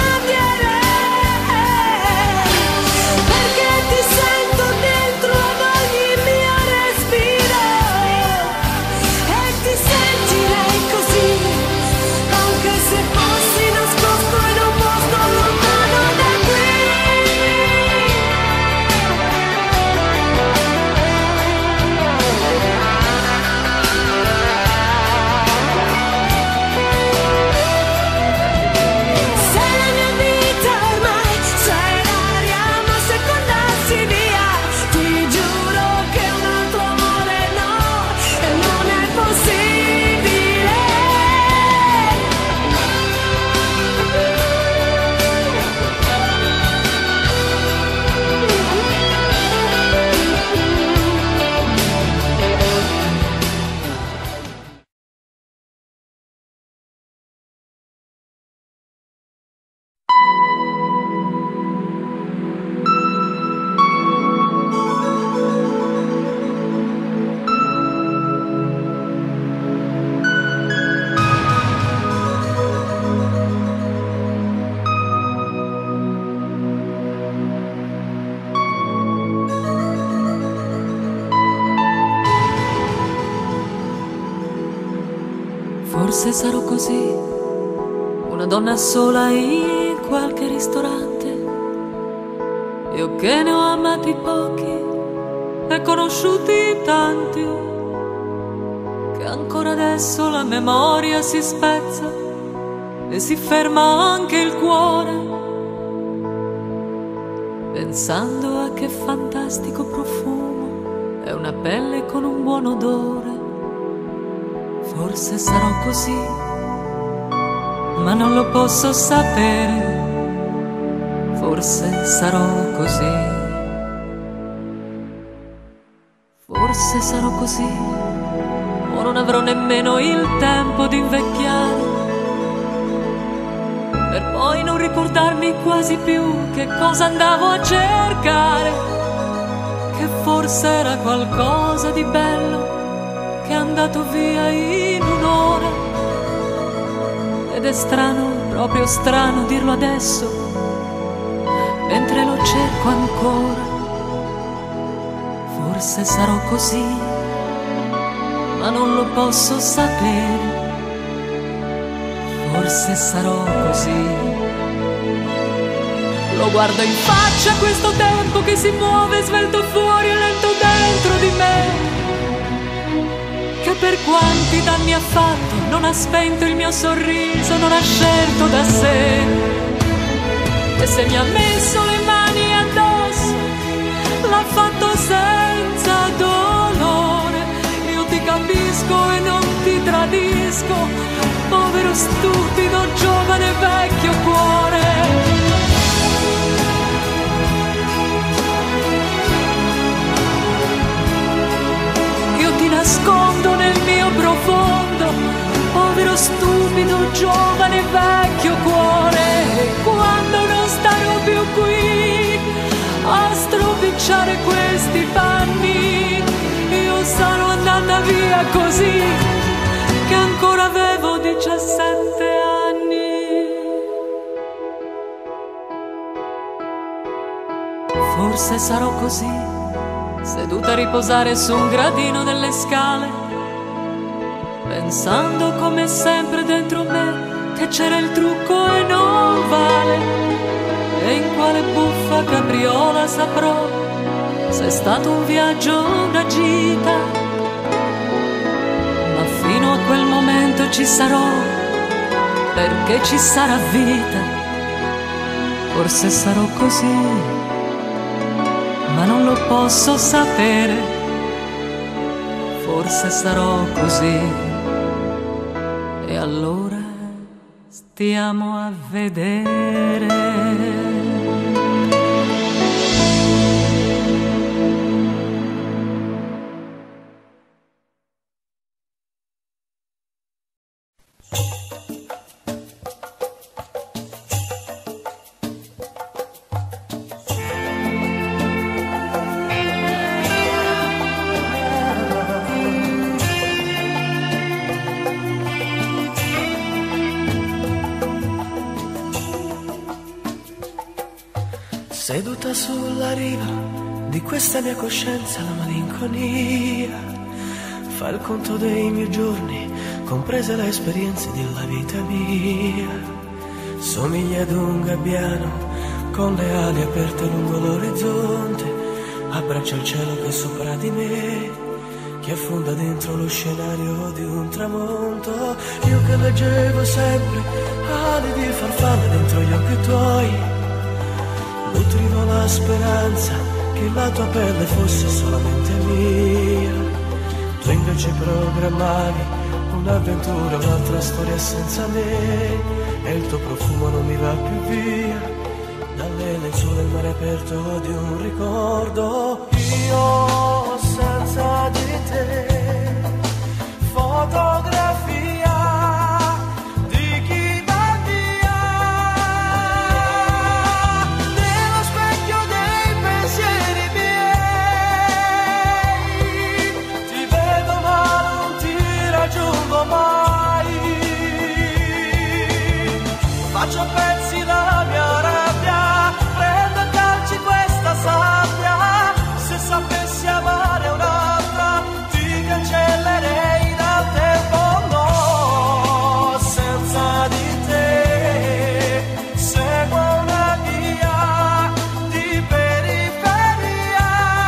cambierei, perché ti sento dentro ad ogni mio respiro, e ti sentirei così, anche se fossi nascosto in un posto lontano da qui. Sei la mia vita ormai, sei l'aria, ma se tornassi via ti giuro che un altro amore no, e non è possibile. Forse sarò così, una donna sola in qualche ristorante. Io che ne ho amati pochi e conosciuti tanti, che ancora adesso la memoria si spezza e si ferma anche il cuore, pensando a che fantastico profumo è una pelle con un buon odore. Forse sarò così, ma non lo posso sapere. Forse sarò così, forse sarò così, o non avrò nemmeno il tempo di invecchiare, per poi non ricordarmi quasi più che cosa andavo a cercare, che forse era qualcosa di bello che è andato via in un'ora. Ed è strano, proprio strano dirlo adesso, mentre lo cerco ancora. Forse sarò così, ma non lo posso sapere. Forse sarò così. Lo guardo in faccia questo tempo che si muove svelto fuori e lento dentro di me, che per quanti danni ha fatto non ha spento il mio sorriso, non ha scelto da sé. E se mi ha messo le mani addosso l'ha fatto senza dolore. Io ti capisco e non ti tradisco, povero stupido giovane vecchio cuore. Ti nascondo nel mio profondo, povero stupido giovane vecchio cuore. E quando non starò più qui a stropicciare questi panni, io sarò andata via così, che ancora avevo 17 anni. Forse sarò così, seduta a riposare su un gradino delle scale, pensando come sempre dentro me che c'era il trucco e non vale. E in quale buffa capriola saprò se è stato un viaggio o una gita, ma fino a quel momento ci sarò, perché ci sarà vita. Forse sarò così, ma non lo posso sapere. Forse sarò così, e allora stiamo a vedere. Seduta sulla riva di questa mia coscienza, la malinconia fa il conto dei miei giorni, comprese le esperienze della vita mia. Somiglia ad un gabbiano con le ali aperte lungo l'orizzonte, abbraccia il cielo che è sopra di me, che affonda dentro lo scenario di un tramonto. Io che leggevo sempre ali di farfalle dentro gli occhi tuoi, nutrivo la speranza che la tua pelle fosse solamente mia. Tu invece programmavi un'avventura, un'altra storia senza me, e il tuo profumo non mi va più via dalle lenzuola, il mare aperto di un ricordo. Io senza di te, fotografia faccio a pezzi la mia rabbia, prendo a calci questa sabbia. Se sapessi amare un'altra ti cancellerei dal tempo. No, senza di te seguo una via di periferia.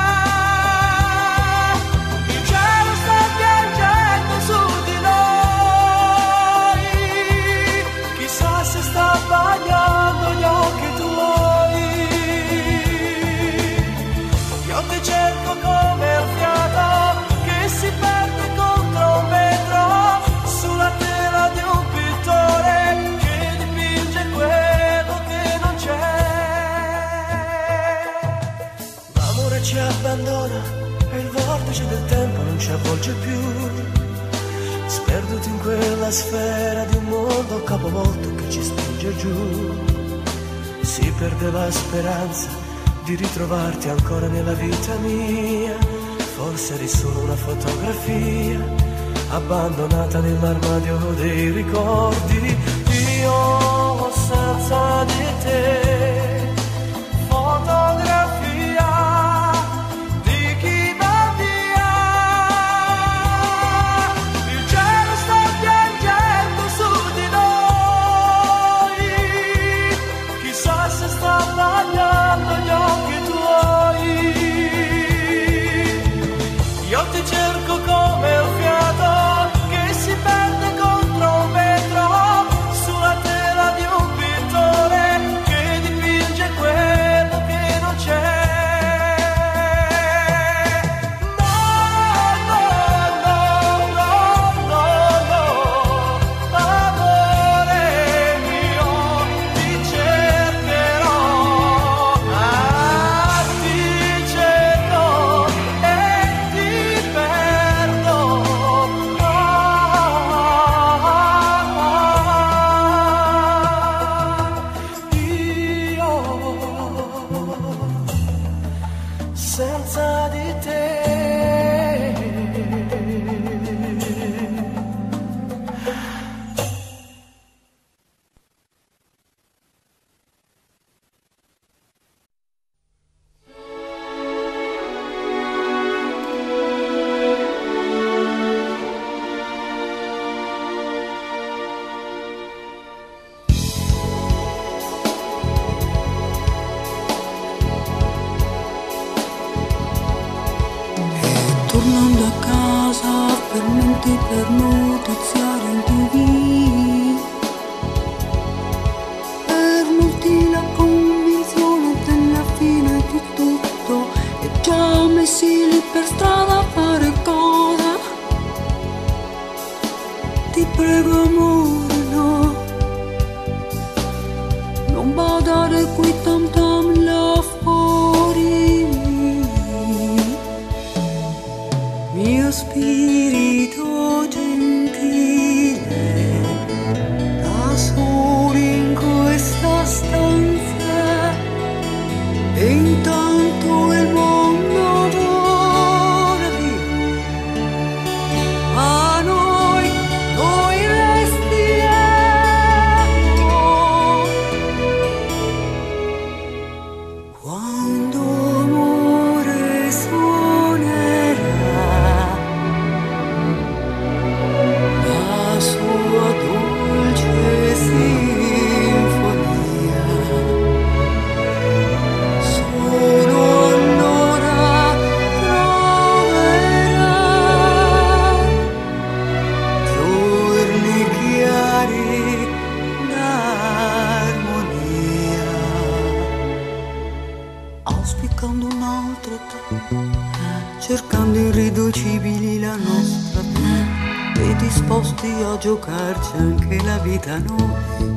Il cielo sta piangendo su di noi, chissà se sta bagnando gli occhi tuoi. Io ti cerco come il fiato che si perde contro un vetro, sulla tela di un pittore che dipinge quello che non c'è. L'amore ci abbandona e il vortice del tempo non ci avvolge più, sperduti in quella sfera di un mondo capovolto che ci spinge giù. Si perde la speranza di ritrovarti ancora nella vita mia. Forse eri solo una fotografia abbandonata nell'armadio dei ricordi. Io senza di te, fotografia di chi va via. Il cielo sta piangendo su di noi, chissà se sta bagnando gli occhi tuoi. Io ti cerco come un fiato che si perde contro un vetro, disposti a giocarci anche la vita noi,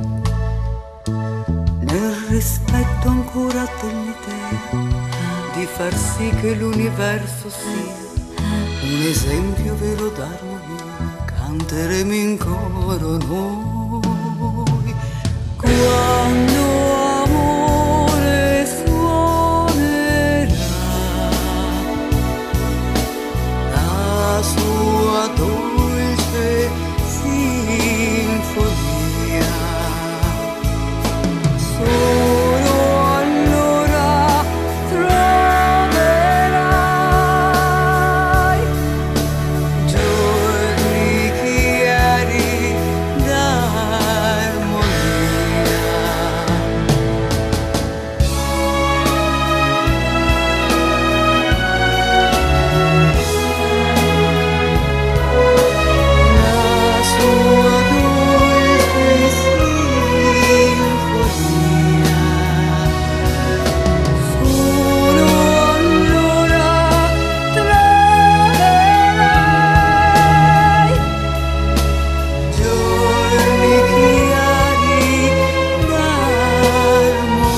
nel rispetto ancora dell'idea di far sì che l'universo sia un esempio vero d'armonia. Canteremo in coro noi quando amore suonerà la sua dolce sinfonia. Solo allora troverai giorni chiari d'armonia. La sua dolce sinfonia. Solo allora troverai giorni chiari d'armonia.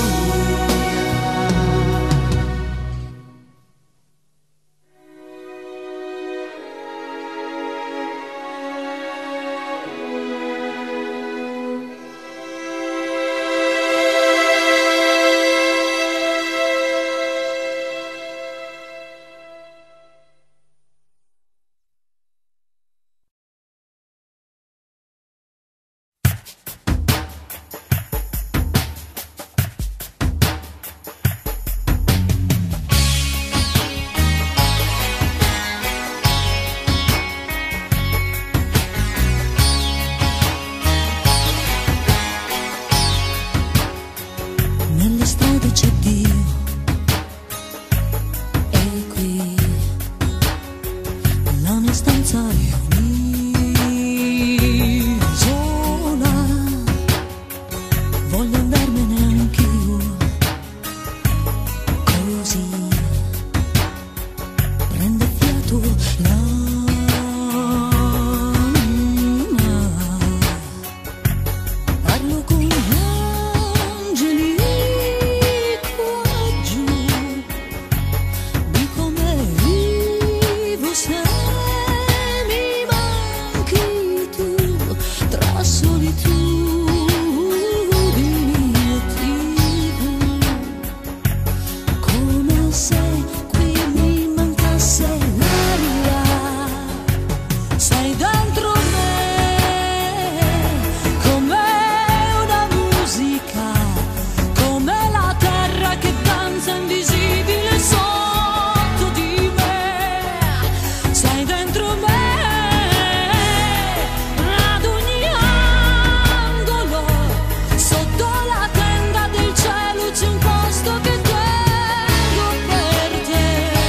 Nelle strade c'è Dio, e qui la mia stanza è un'isola. Voglio andarmene anch'io, così prende fiato l'anima. Parlo con gli angeli qua giù, di come vivo se mi manchi tu, tra solitudini e TV, come se qui mi mancasse l'aria. Sei dentro me, come una musica, come la terra che danza invisibile sotto di me. Sei dentro me, ad ogni angolo, sotto la tenda del cielo c'è un posto che tengo per te.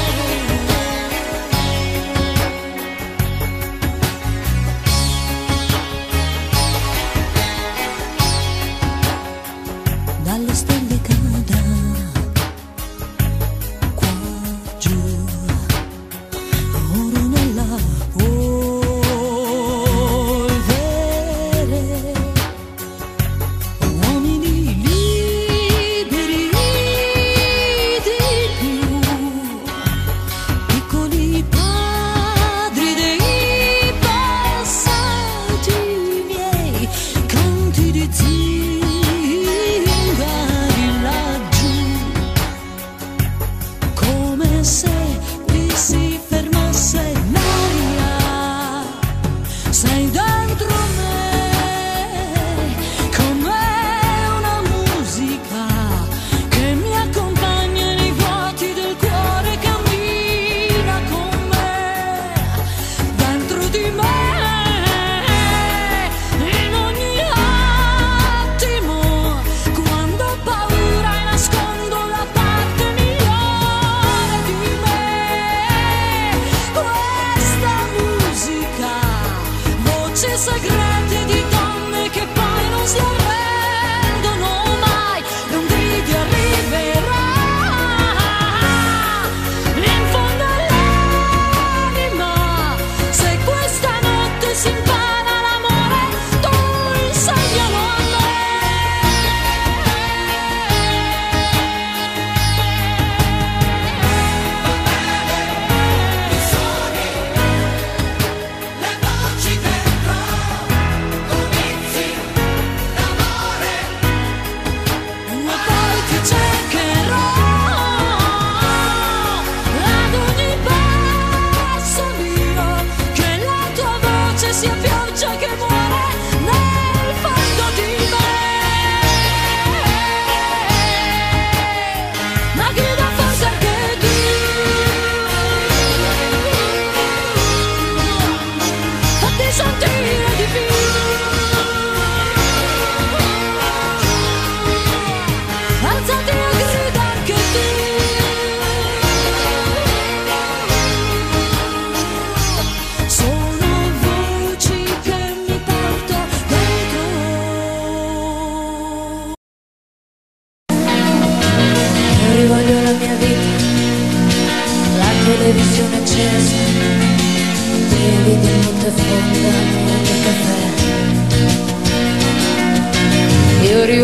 Dalle stelle cada qua giù, oro nella polvere, uomini liberi di più, piccoli padri dei passaggi miei, canti di zingari laggiù, come se qui si fermasse l'aria. Sei dentro me, come una musica che mi accompagna nei vuoti del cuore, cammina con me, dentro di me, in ogni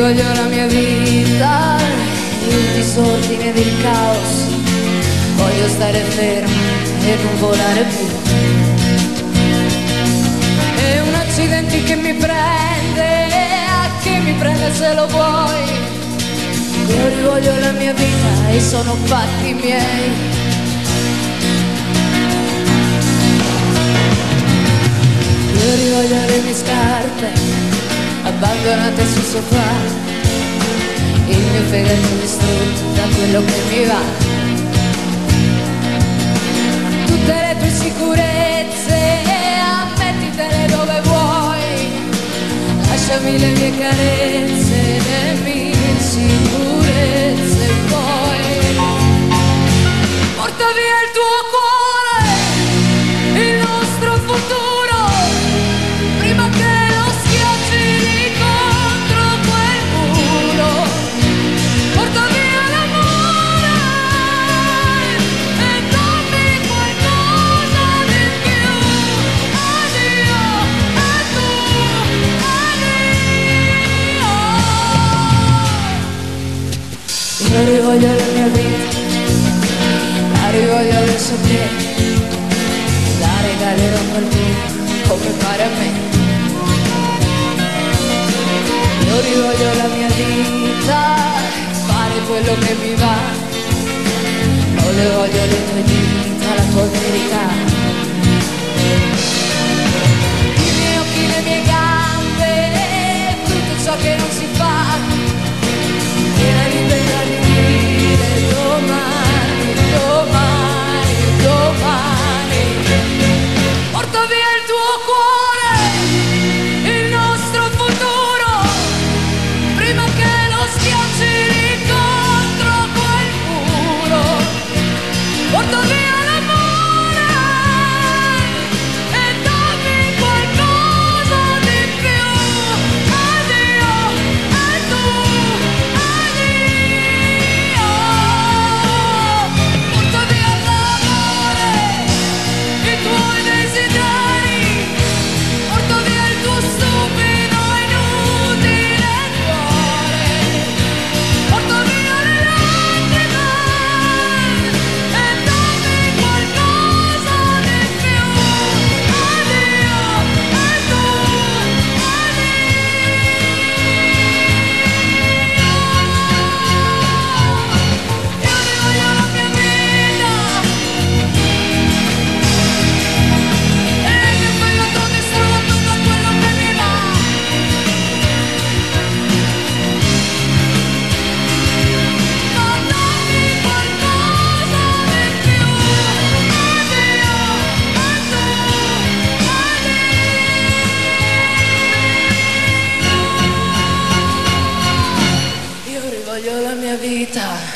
rivoglio la mia vita, il disordine del caos. Voglio stare ferma e non volare più. È un accidente che mi prende, a che mi prende se lo vuoi. Io rivoglio la mia vita e sono fatti miei. Io rivoglio le mie scarpe abbandonate sul sofà, il mio fegato distrutto da quello che mi va. Tutte le tue sicurezze, ammettitele dove vuoi. Lasciami le mie carezze, le mie insicurezze. Poi porta via il tuo cuore, il nostro futuro, prima che lo schiacci contro quel muro. Porta via l'amore e dammi qualcosa di più. Addio, e tu, addio. Io rivoglio la mia vita, la rivoglio adesso che la regalerò a qualcuno come pare a me. Io rivoglio la mia vita, fare quello che mi va. Non le voglio le tue dita, la tua verità. I miei occhi, le mie gambe, tutto ciò che non si fa. E la libera di dire domani, domani, domani. Porta via il tuo cuore, il nostro futuro, prima che lo schiacci contro quel muro. Porta via l'amore e dammi qualcosa di più. Addio, e tu, addio. Porta via l'amore, i tuoi desideri. Porta via il tuo stupido e inutile cuore. Porta via le lacrime e dammi qualcosa di più. Addio, e tu, io rivoglio la mia vita e il mio fegato distrutto da quello che mi va. Ma dammi qualcosa di più. Addio, e tu, addio. Io rivoglio la mia vita.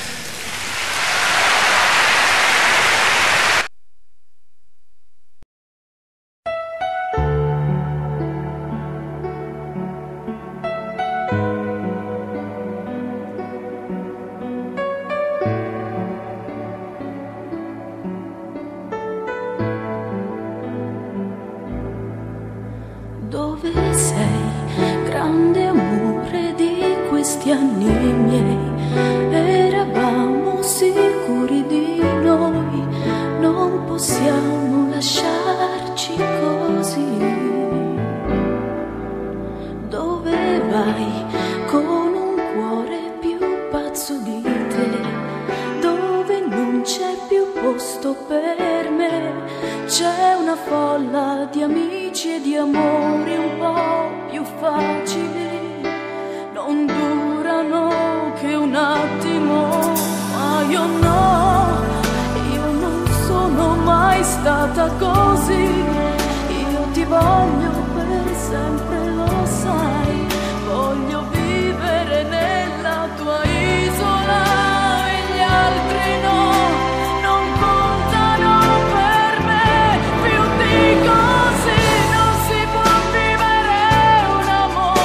Dove sei, grande amore di questi anni miei? Eravamo sicuri di noi, non possiamo lasciarci così. Dove vai con un cuore più pazzo di te? Dove non c'è più posto per me? C'è una folla di amici e di amori un po' più facili, non durano che un attimo, ma io no, io non sono mai stata così, io ti voglio per sempre, lo sai, voglio vivere nella tua isola e gli altri no. Così non si può vivere un amore.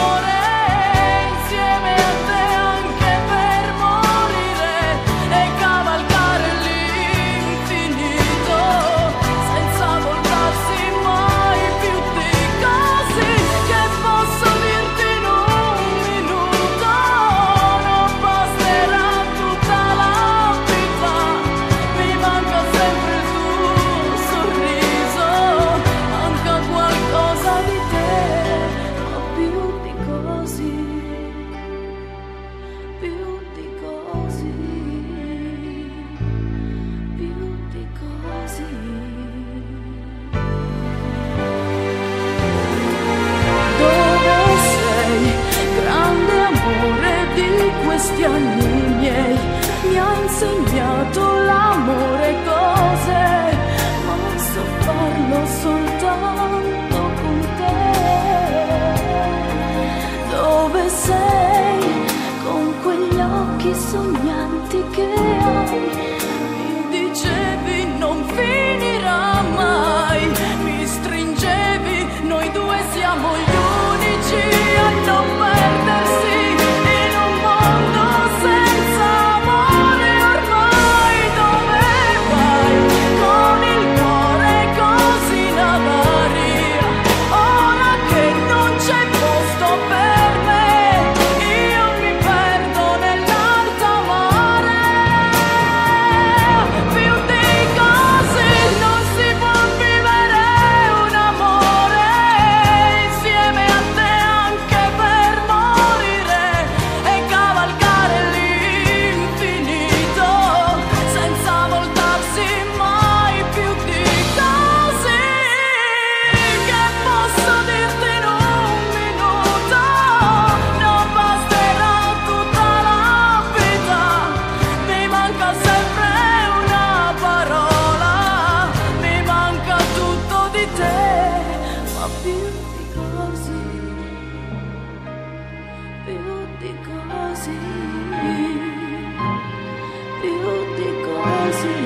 questi anni miei mi ha insegnato l'amore cose, ma non so farlo soltanto con te. Dove sei con quegli occhi sognanti che hai? Mi dicevi non finirà mai, mi stringevi, noi due siamo gli unici a non perdersi in un mondo senza amore ormai. Dove vai con il cuore così in avaria? Ora che non c'è posto per me, io mi perdo nell'alta mare. Più di così non si può vivere un amore insieme a te, anche per morire e cavalcare l'infinito senza voltarsi mai. Più di così che posso dirti in un minuto, non basterà tutta la vita. Mi manca sempre una parola, mi manca tutto di te, ma più di così, più di così, più di così.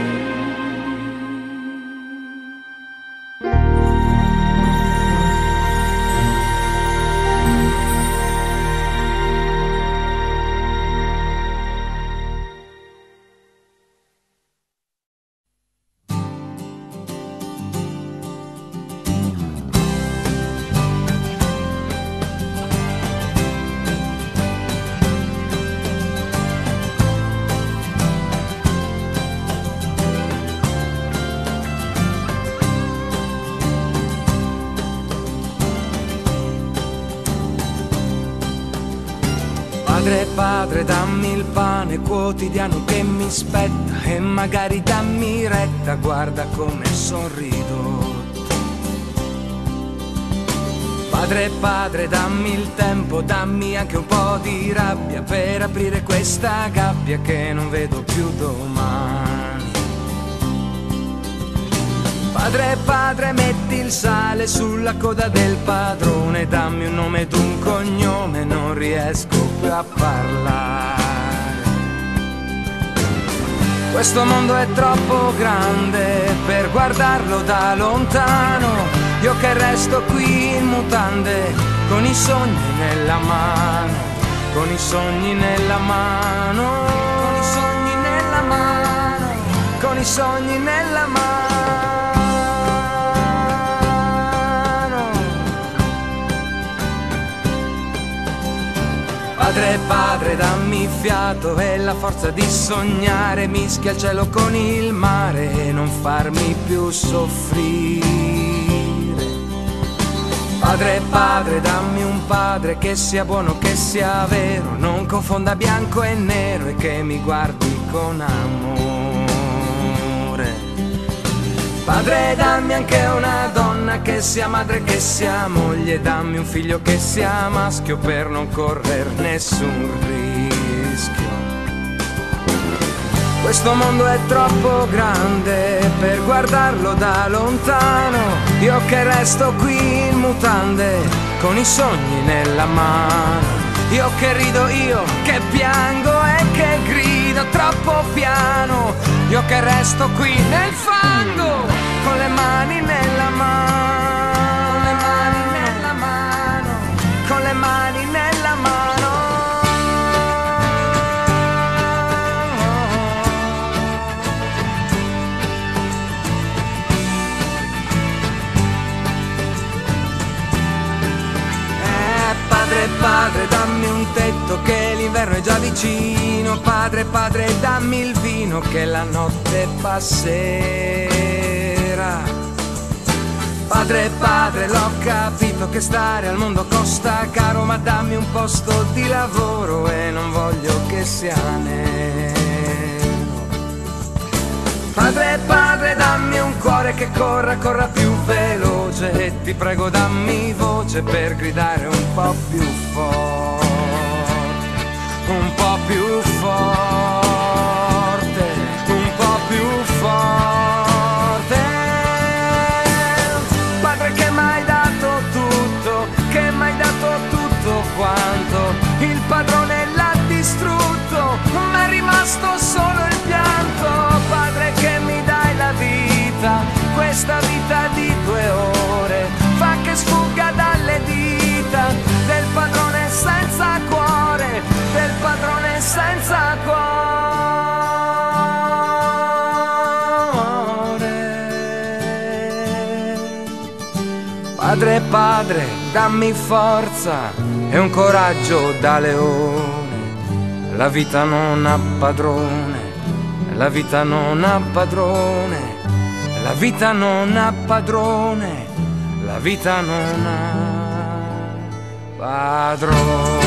Padre, padre, dammi il pane quotidiano che mi spetta e magari dammi retta, guarda come sorrido. Padre, padre, dammi il tempo, dammi anche un po' di rabbia per aprire questa gabbia che non vedo più domani. Padre, padre, metti il sale sulla coda del padrone, dammi un nome ed un cognome, non riesco più a parlare. Questo mondo è troppo grande per guardarlo da lontano, io che resto qui in mutande con i sogni nella mano, con i sogni nella mano, con i sogni nella mano, con i sogni nella mano. Padre, padre, dammi fiato e la forza di sognare, mischia il cielo con il mare e non farmi più soffrire. Padre, padre, dammi un padre che sia buono, che sia vero, non confonda bianco e nero e che mi guardi con amore. Padre, dammi anche una donna che sia madre, che sia moglie, dammi un figlio che sia maschio per non correre nessun rischio. Questo mondo è troppo grande per guardarlo da lontano, io che resto qui in mutande con i sogni nella mano, io che rido, io che piango e che grido troppo piano, io che resto qui nel fango con le mani nella mano, con le mani nella mano, con le mani nella mano. Padre, padre, dammi un tetto che l'inverno è già vicino, padre, padre, dammi il vino che la notte passerà. Padre, padre, l'ho capito che stare al mondo costa caro, ma dammi un posto di lavoro e non voglio che sia nero. Padre, padre, dammi un cuore che corra, corra più veloce e ti prego dammi voce per gridare un po' più forte, un po' più forte. pianto, il padrone l'ha distrutto, ma è rimasto solo il pianto. Padre che mi dai la vita, questa vita di 2 ore, fa che sfugga dalle dita del padrone senza cuore, del padrone senza cuore. Padre, padre, dammi forza e un coraggio da leone. La vita non ha padrone, la vita non ha padrone, la vita non ha padrone, la vita non ha padrone.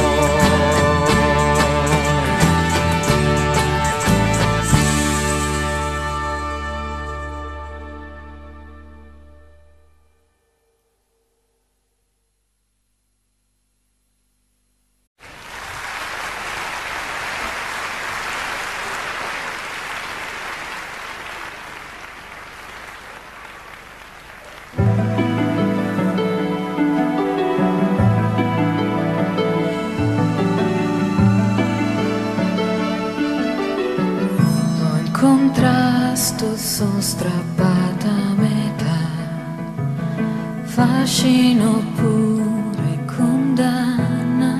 Contrasto, son strappata a metà, fascino pure condanna,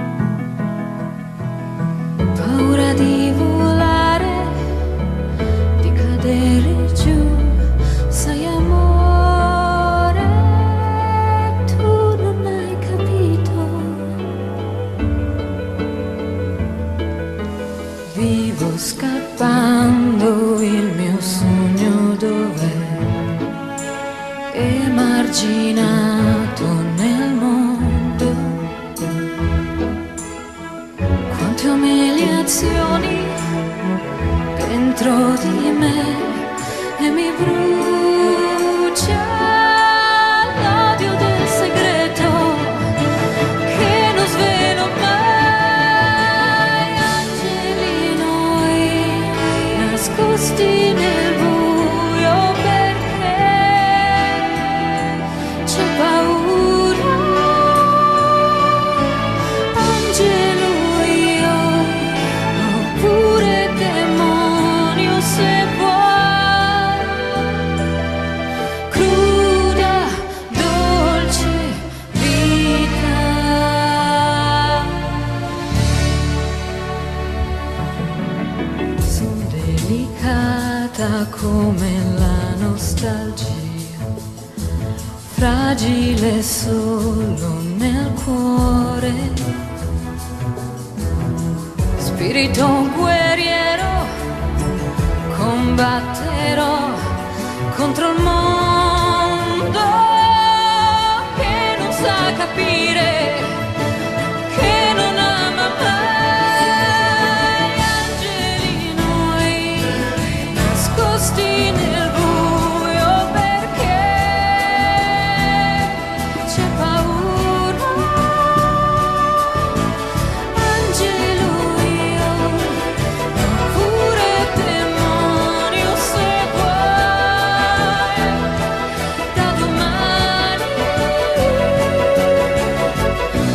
paura di volare, di cadere giù, sai amore, tu non hai capito, vivo scappando, il mio sogno dov'è? Emarginato nel mondo, quante umiliazioni dentro di me e mi brucia l'odio del segreto che non svelo mai. Angeli noi nascosti nel buio perché c'è paura. Angelo io, oppure demonio se vuoi, cruda, dolce vita. Sono delicata come la nostalgia, fragile solo nel cuore, spirito guerriero, combatterò contro il mondo che non sa capire, che non ama mai. Angeli noi nascosti nel buio perché c'è paura. Angelo io, oppure demonio se vuoi, da domani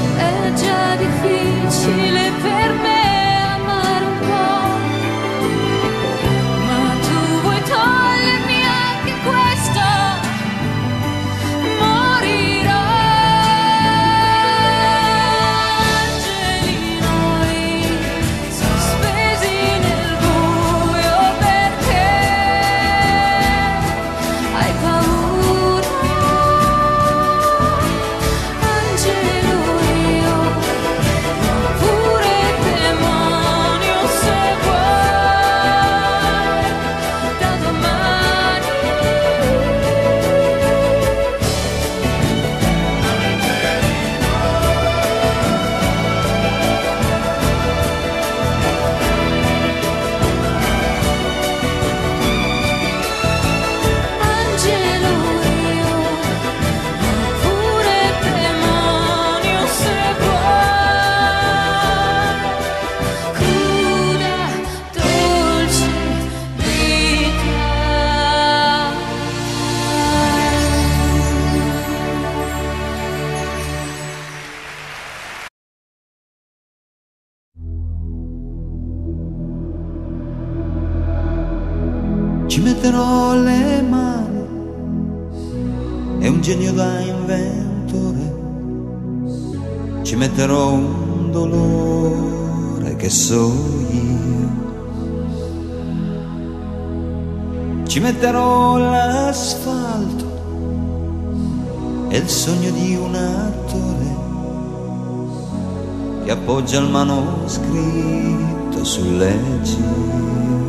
ci metterò le mani e un genio da inventore, ci metterò un dolore che so io, ci metterò l'asfalto e il sogno di un attore che appoggia il manoscritto sul leggio.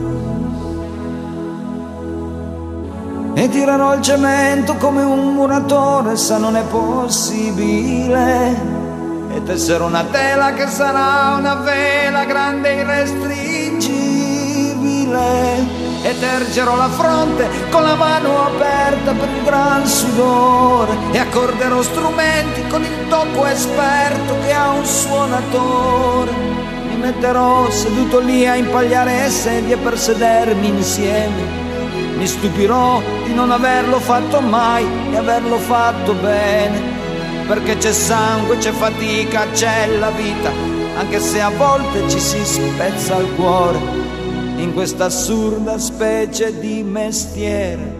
E tirerò il cemento come un muratore, se non è possibile, e tesserò una tela che sarà una vela grande e irrestringibile, e tergerò la fronte con la mano aperta per il gran sudore, e accorderò strumenti con il tocco esperto che ha un suonatore. Mi metterò seduto lì a impagliare sedie per sedermi insieme. Mi stupirò di non averlo fatto mai e averlo fatto bene, perché c'è sangue, c'è fatica, c'è la vita, anche se a volte ci si spezza il cuore in questa assurda specie di mestiere.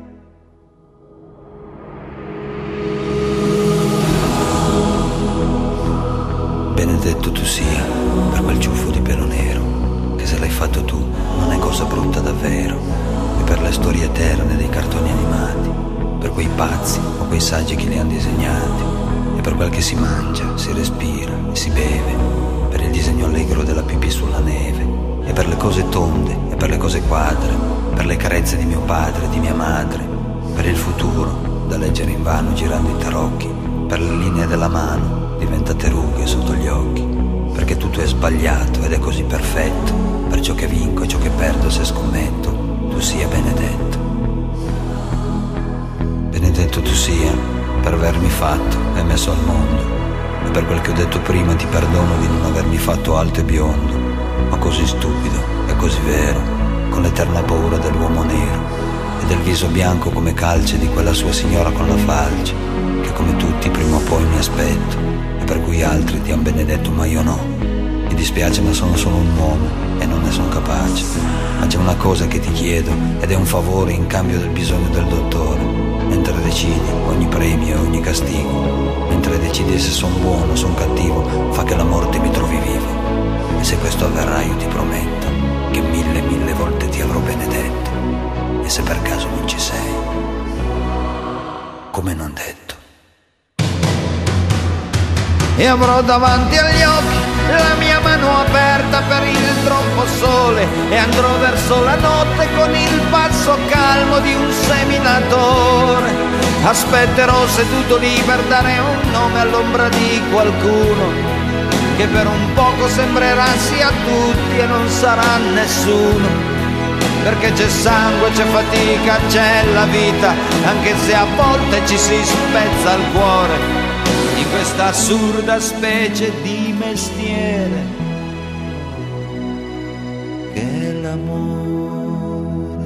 Benedetto tu sia per quel ciuffo di pelo nero, che se l'hai fatto tu non è cosa brutta davvero, e per le storie eterne dei cartoni animati, per quei pazzi o quei saggi che li hanno disegnati, e per quel che si mangia, si respira e si beve, per il disegno allegro della pipì sulla neve, e per le cose tonde e per le cose quadre, per le carezze di mio padre e di mia madre, per il futuro da leggere invano girando i tarocchi, per le linee della mano diventate rughe sotto gli occhi, perché tutto è sbagliato ed è così perfetto, per ciò che vinco e ciò che perdo se scommetto, tu sia benedetto. Benedetto tu sia per avermi fatto e messo al mondo, e per quel che ho detto prima ti perdono di non avermi fatto alto e biondo, ma così stupido e così vero, con l'eterna paura dell'uomo nero e del viso bianco come calce di quella sua signora con la falce, che come tutti prima o poi mi aspetto, e per cui altri ti han benedetto ma io no. Mi dispiace ma sono solo un uomo e non ne sono capace, ma c'è una cosa che ti chiedo ed è un favore in cambio del bisogno del dottore, mentre decidi ogni premio e ogni castigo, mentre decidi se son buono o son cattivo, fa che la morte mi trovi vivo, e se questo avverrà io ti prometto che mille volte ti avrò benedetto, e se per caso non ci sei, come non detto. E avrò davanti agli occhi la mia mano aperta per il troppo sole, e andrò verso la notte con il passo calmo di un seminatore. Aspetterò seduto lì per dare un nome all'ombra di qualcuno, che per un poco sembrerà sia tutti e non sarà nessuno, perché c'è sangue, c'è fatica, c'è la vita, anche se a volte ci si spezza il cuore in questa assurda specie di mestiere che è l'amore.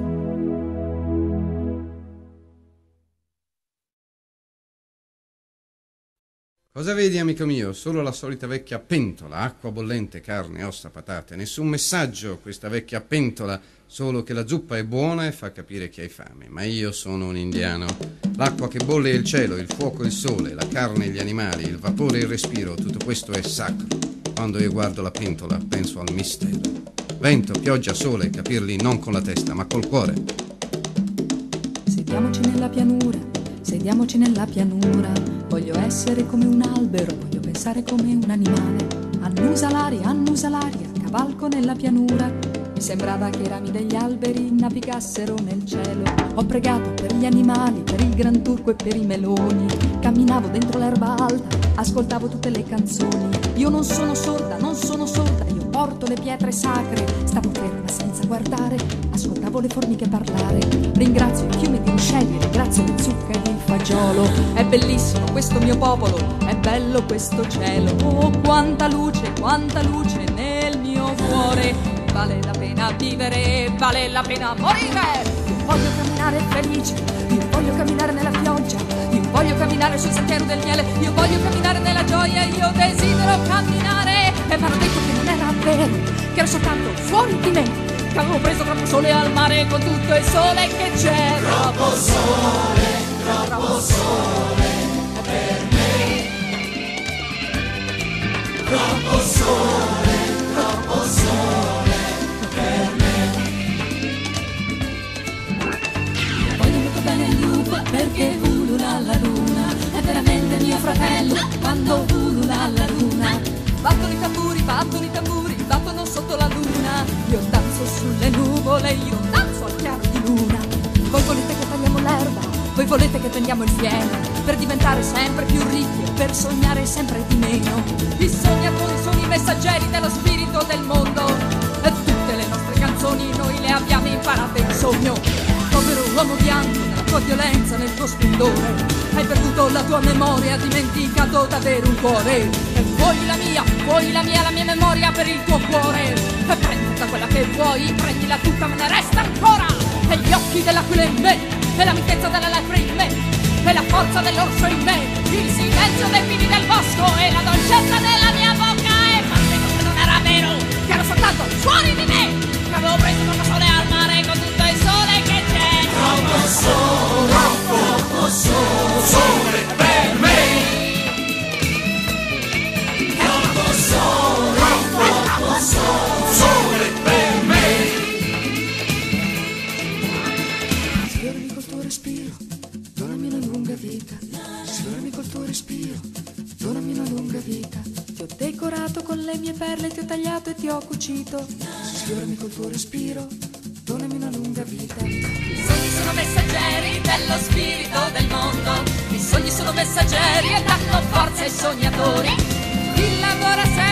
Cosa vedi, amico mio? Solo la solita vecchia pentola, acqua bollente, carne, ossa, patate. Nessun messaggio, questa vecchia pentola, solo che la zuppa è buona e fa capire che hai fame. Ma io sono un indiano. L'acqua che bolle è il cielo, il fuoco il sole, la carne e gli animali, il vapore e il respiro, tutto questo è sacro. Quando io guardo la pentola penso al mistero. Vento, pioggia, sole, capirli non con la testa ma col cuore. Sediamoci nella pianura, sediamoci nella pianura. Voglio essere come un albero, voglio pensare come un animale. Annusa l'aria, cavalco nella pianura. Mi sembrava che i rami degli alberi navigassero nel cielo. Ho pregato per gli animali, per il gran turco e per i meloni. Camminavo dentro l'erba alta, ascoltavo tutte le canzoni. Io non sono sorda, io porto le pietre sacre. Stavo ferma senza guardare, ascoltavo le formiche parlare. Ringrazio il fiume di ruscelli, ringrazio le zucche e il fagiolo. È bellissimo questo mio popolo, è bello questo cielo. Oh, quanta luce nel mio cuore. Vale la pena vivere, vale la pena morire. Io voglio camminare felice, io voglio camminare nella pioggia, io voglio camminare sul sentiero del miele, io voglio camminare nella gioia, io desidero camminare. E mi hanno detto che non era vero, che era soltanto fuori di me, che avevo preso troppo sole al mare con tutto il sole che c'è. Troppo sole per me. Troppo sole per me. Poi non vedo bene il lupo perché ulula la luna, è veramente mio fratello quando ulula la luna. Battono i tamburi, battono sotto la luna, io danzo sulle nuvole, io danzo al chiaro di luna. Voi volete che tagliamo l'erba, voi volete che tendiamo il fieno, per diventare sempre più ricchi e per sognare sempre di meno. I sognatori sono i messaggeri dello spirito del mondo, e tutte le nostre canzoni noi le abbiamo imparate in sogno. Povero uomo bianco, nella tua violenza, nel tuo splendore, hai perduto la tua memoria, dimenticato d'avere un cuore. E vuoi la mia memoria per il tuo cuore. E prendi tutta quella che vuoi, prendila tutta, me ne resta ancora. E gli occhi dell'aquila in me, e l'amichezza della lepre in me, e la forza dell'orso in me, il silenzio dei pini del bosco e la dolcezza della mia bocca. E quante cose non era vero, che ero soltanto fuori di me, che avevo preso troppo sole al mare con tutto il sole che c'è. Troppo sole per me. Troppo sole per me. Sfiorami col tuo respiro, donami una lunga vita. Sfiorami col tuo respiro, donami una lunga vita. Ti ho decorato con le mie perle, ti ho tagliato e ti ho cucito. Sfiorami col tuo respiro, donami una lunga vita. I sogni sono messaggeri dello spirito del mondo, i sogni sono messaggeri e danno forza ai sognatori. Chi lavora sempre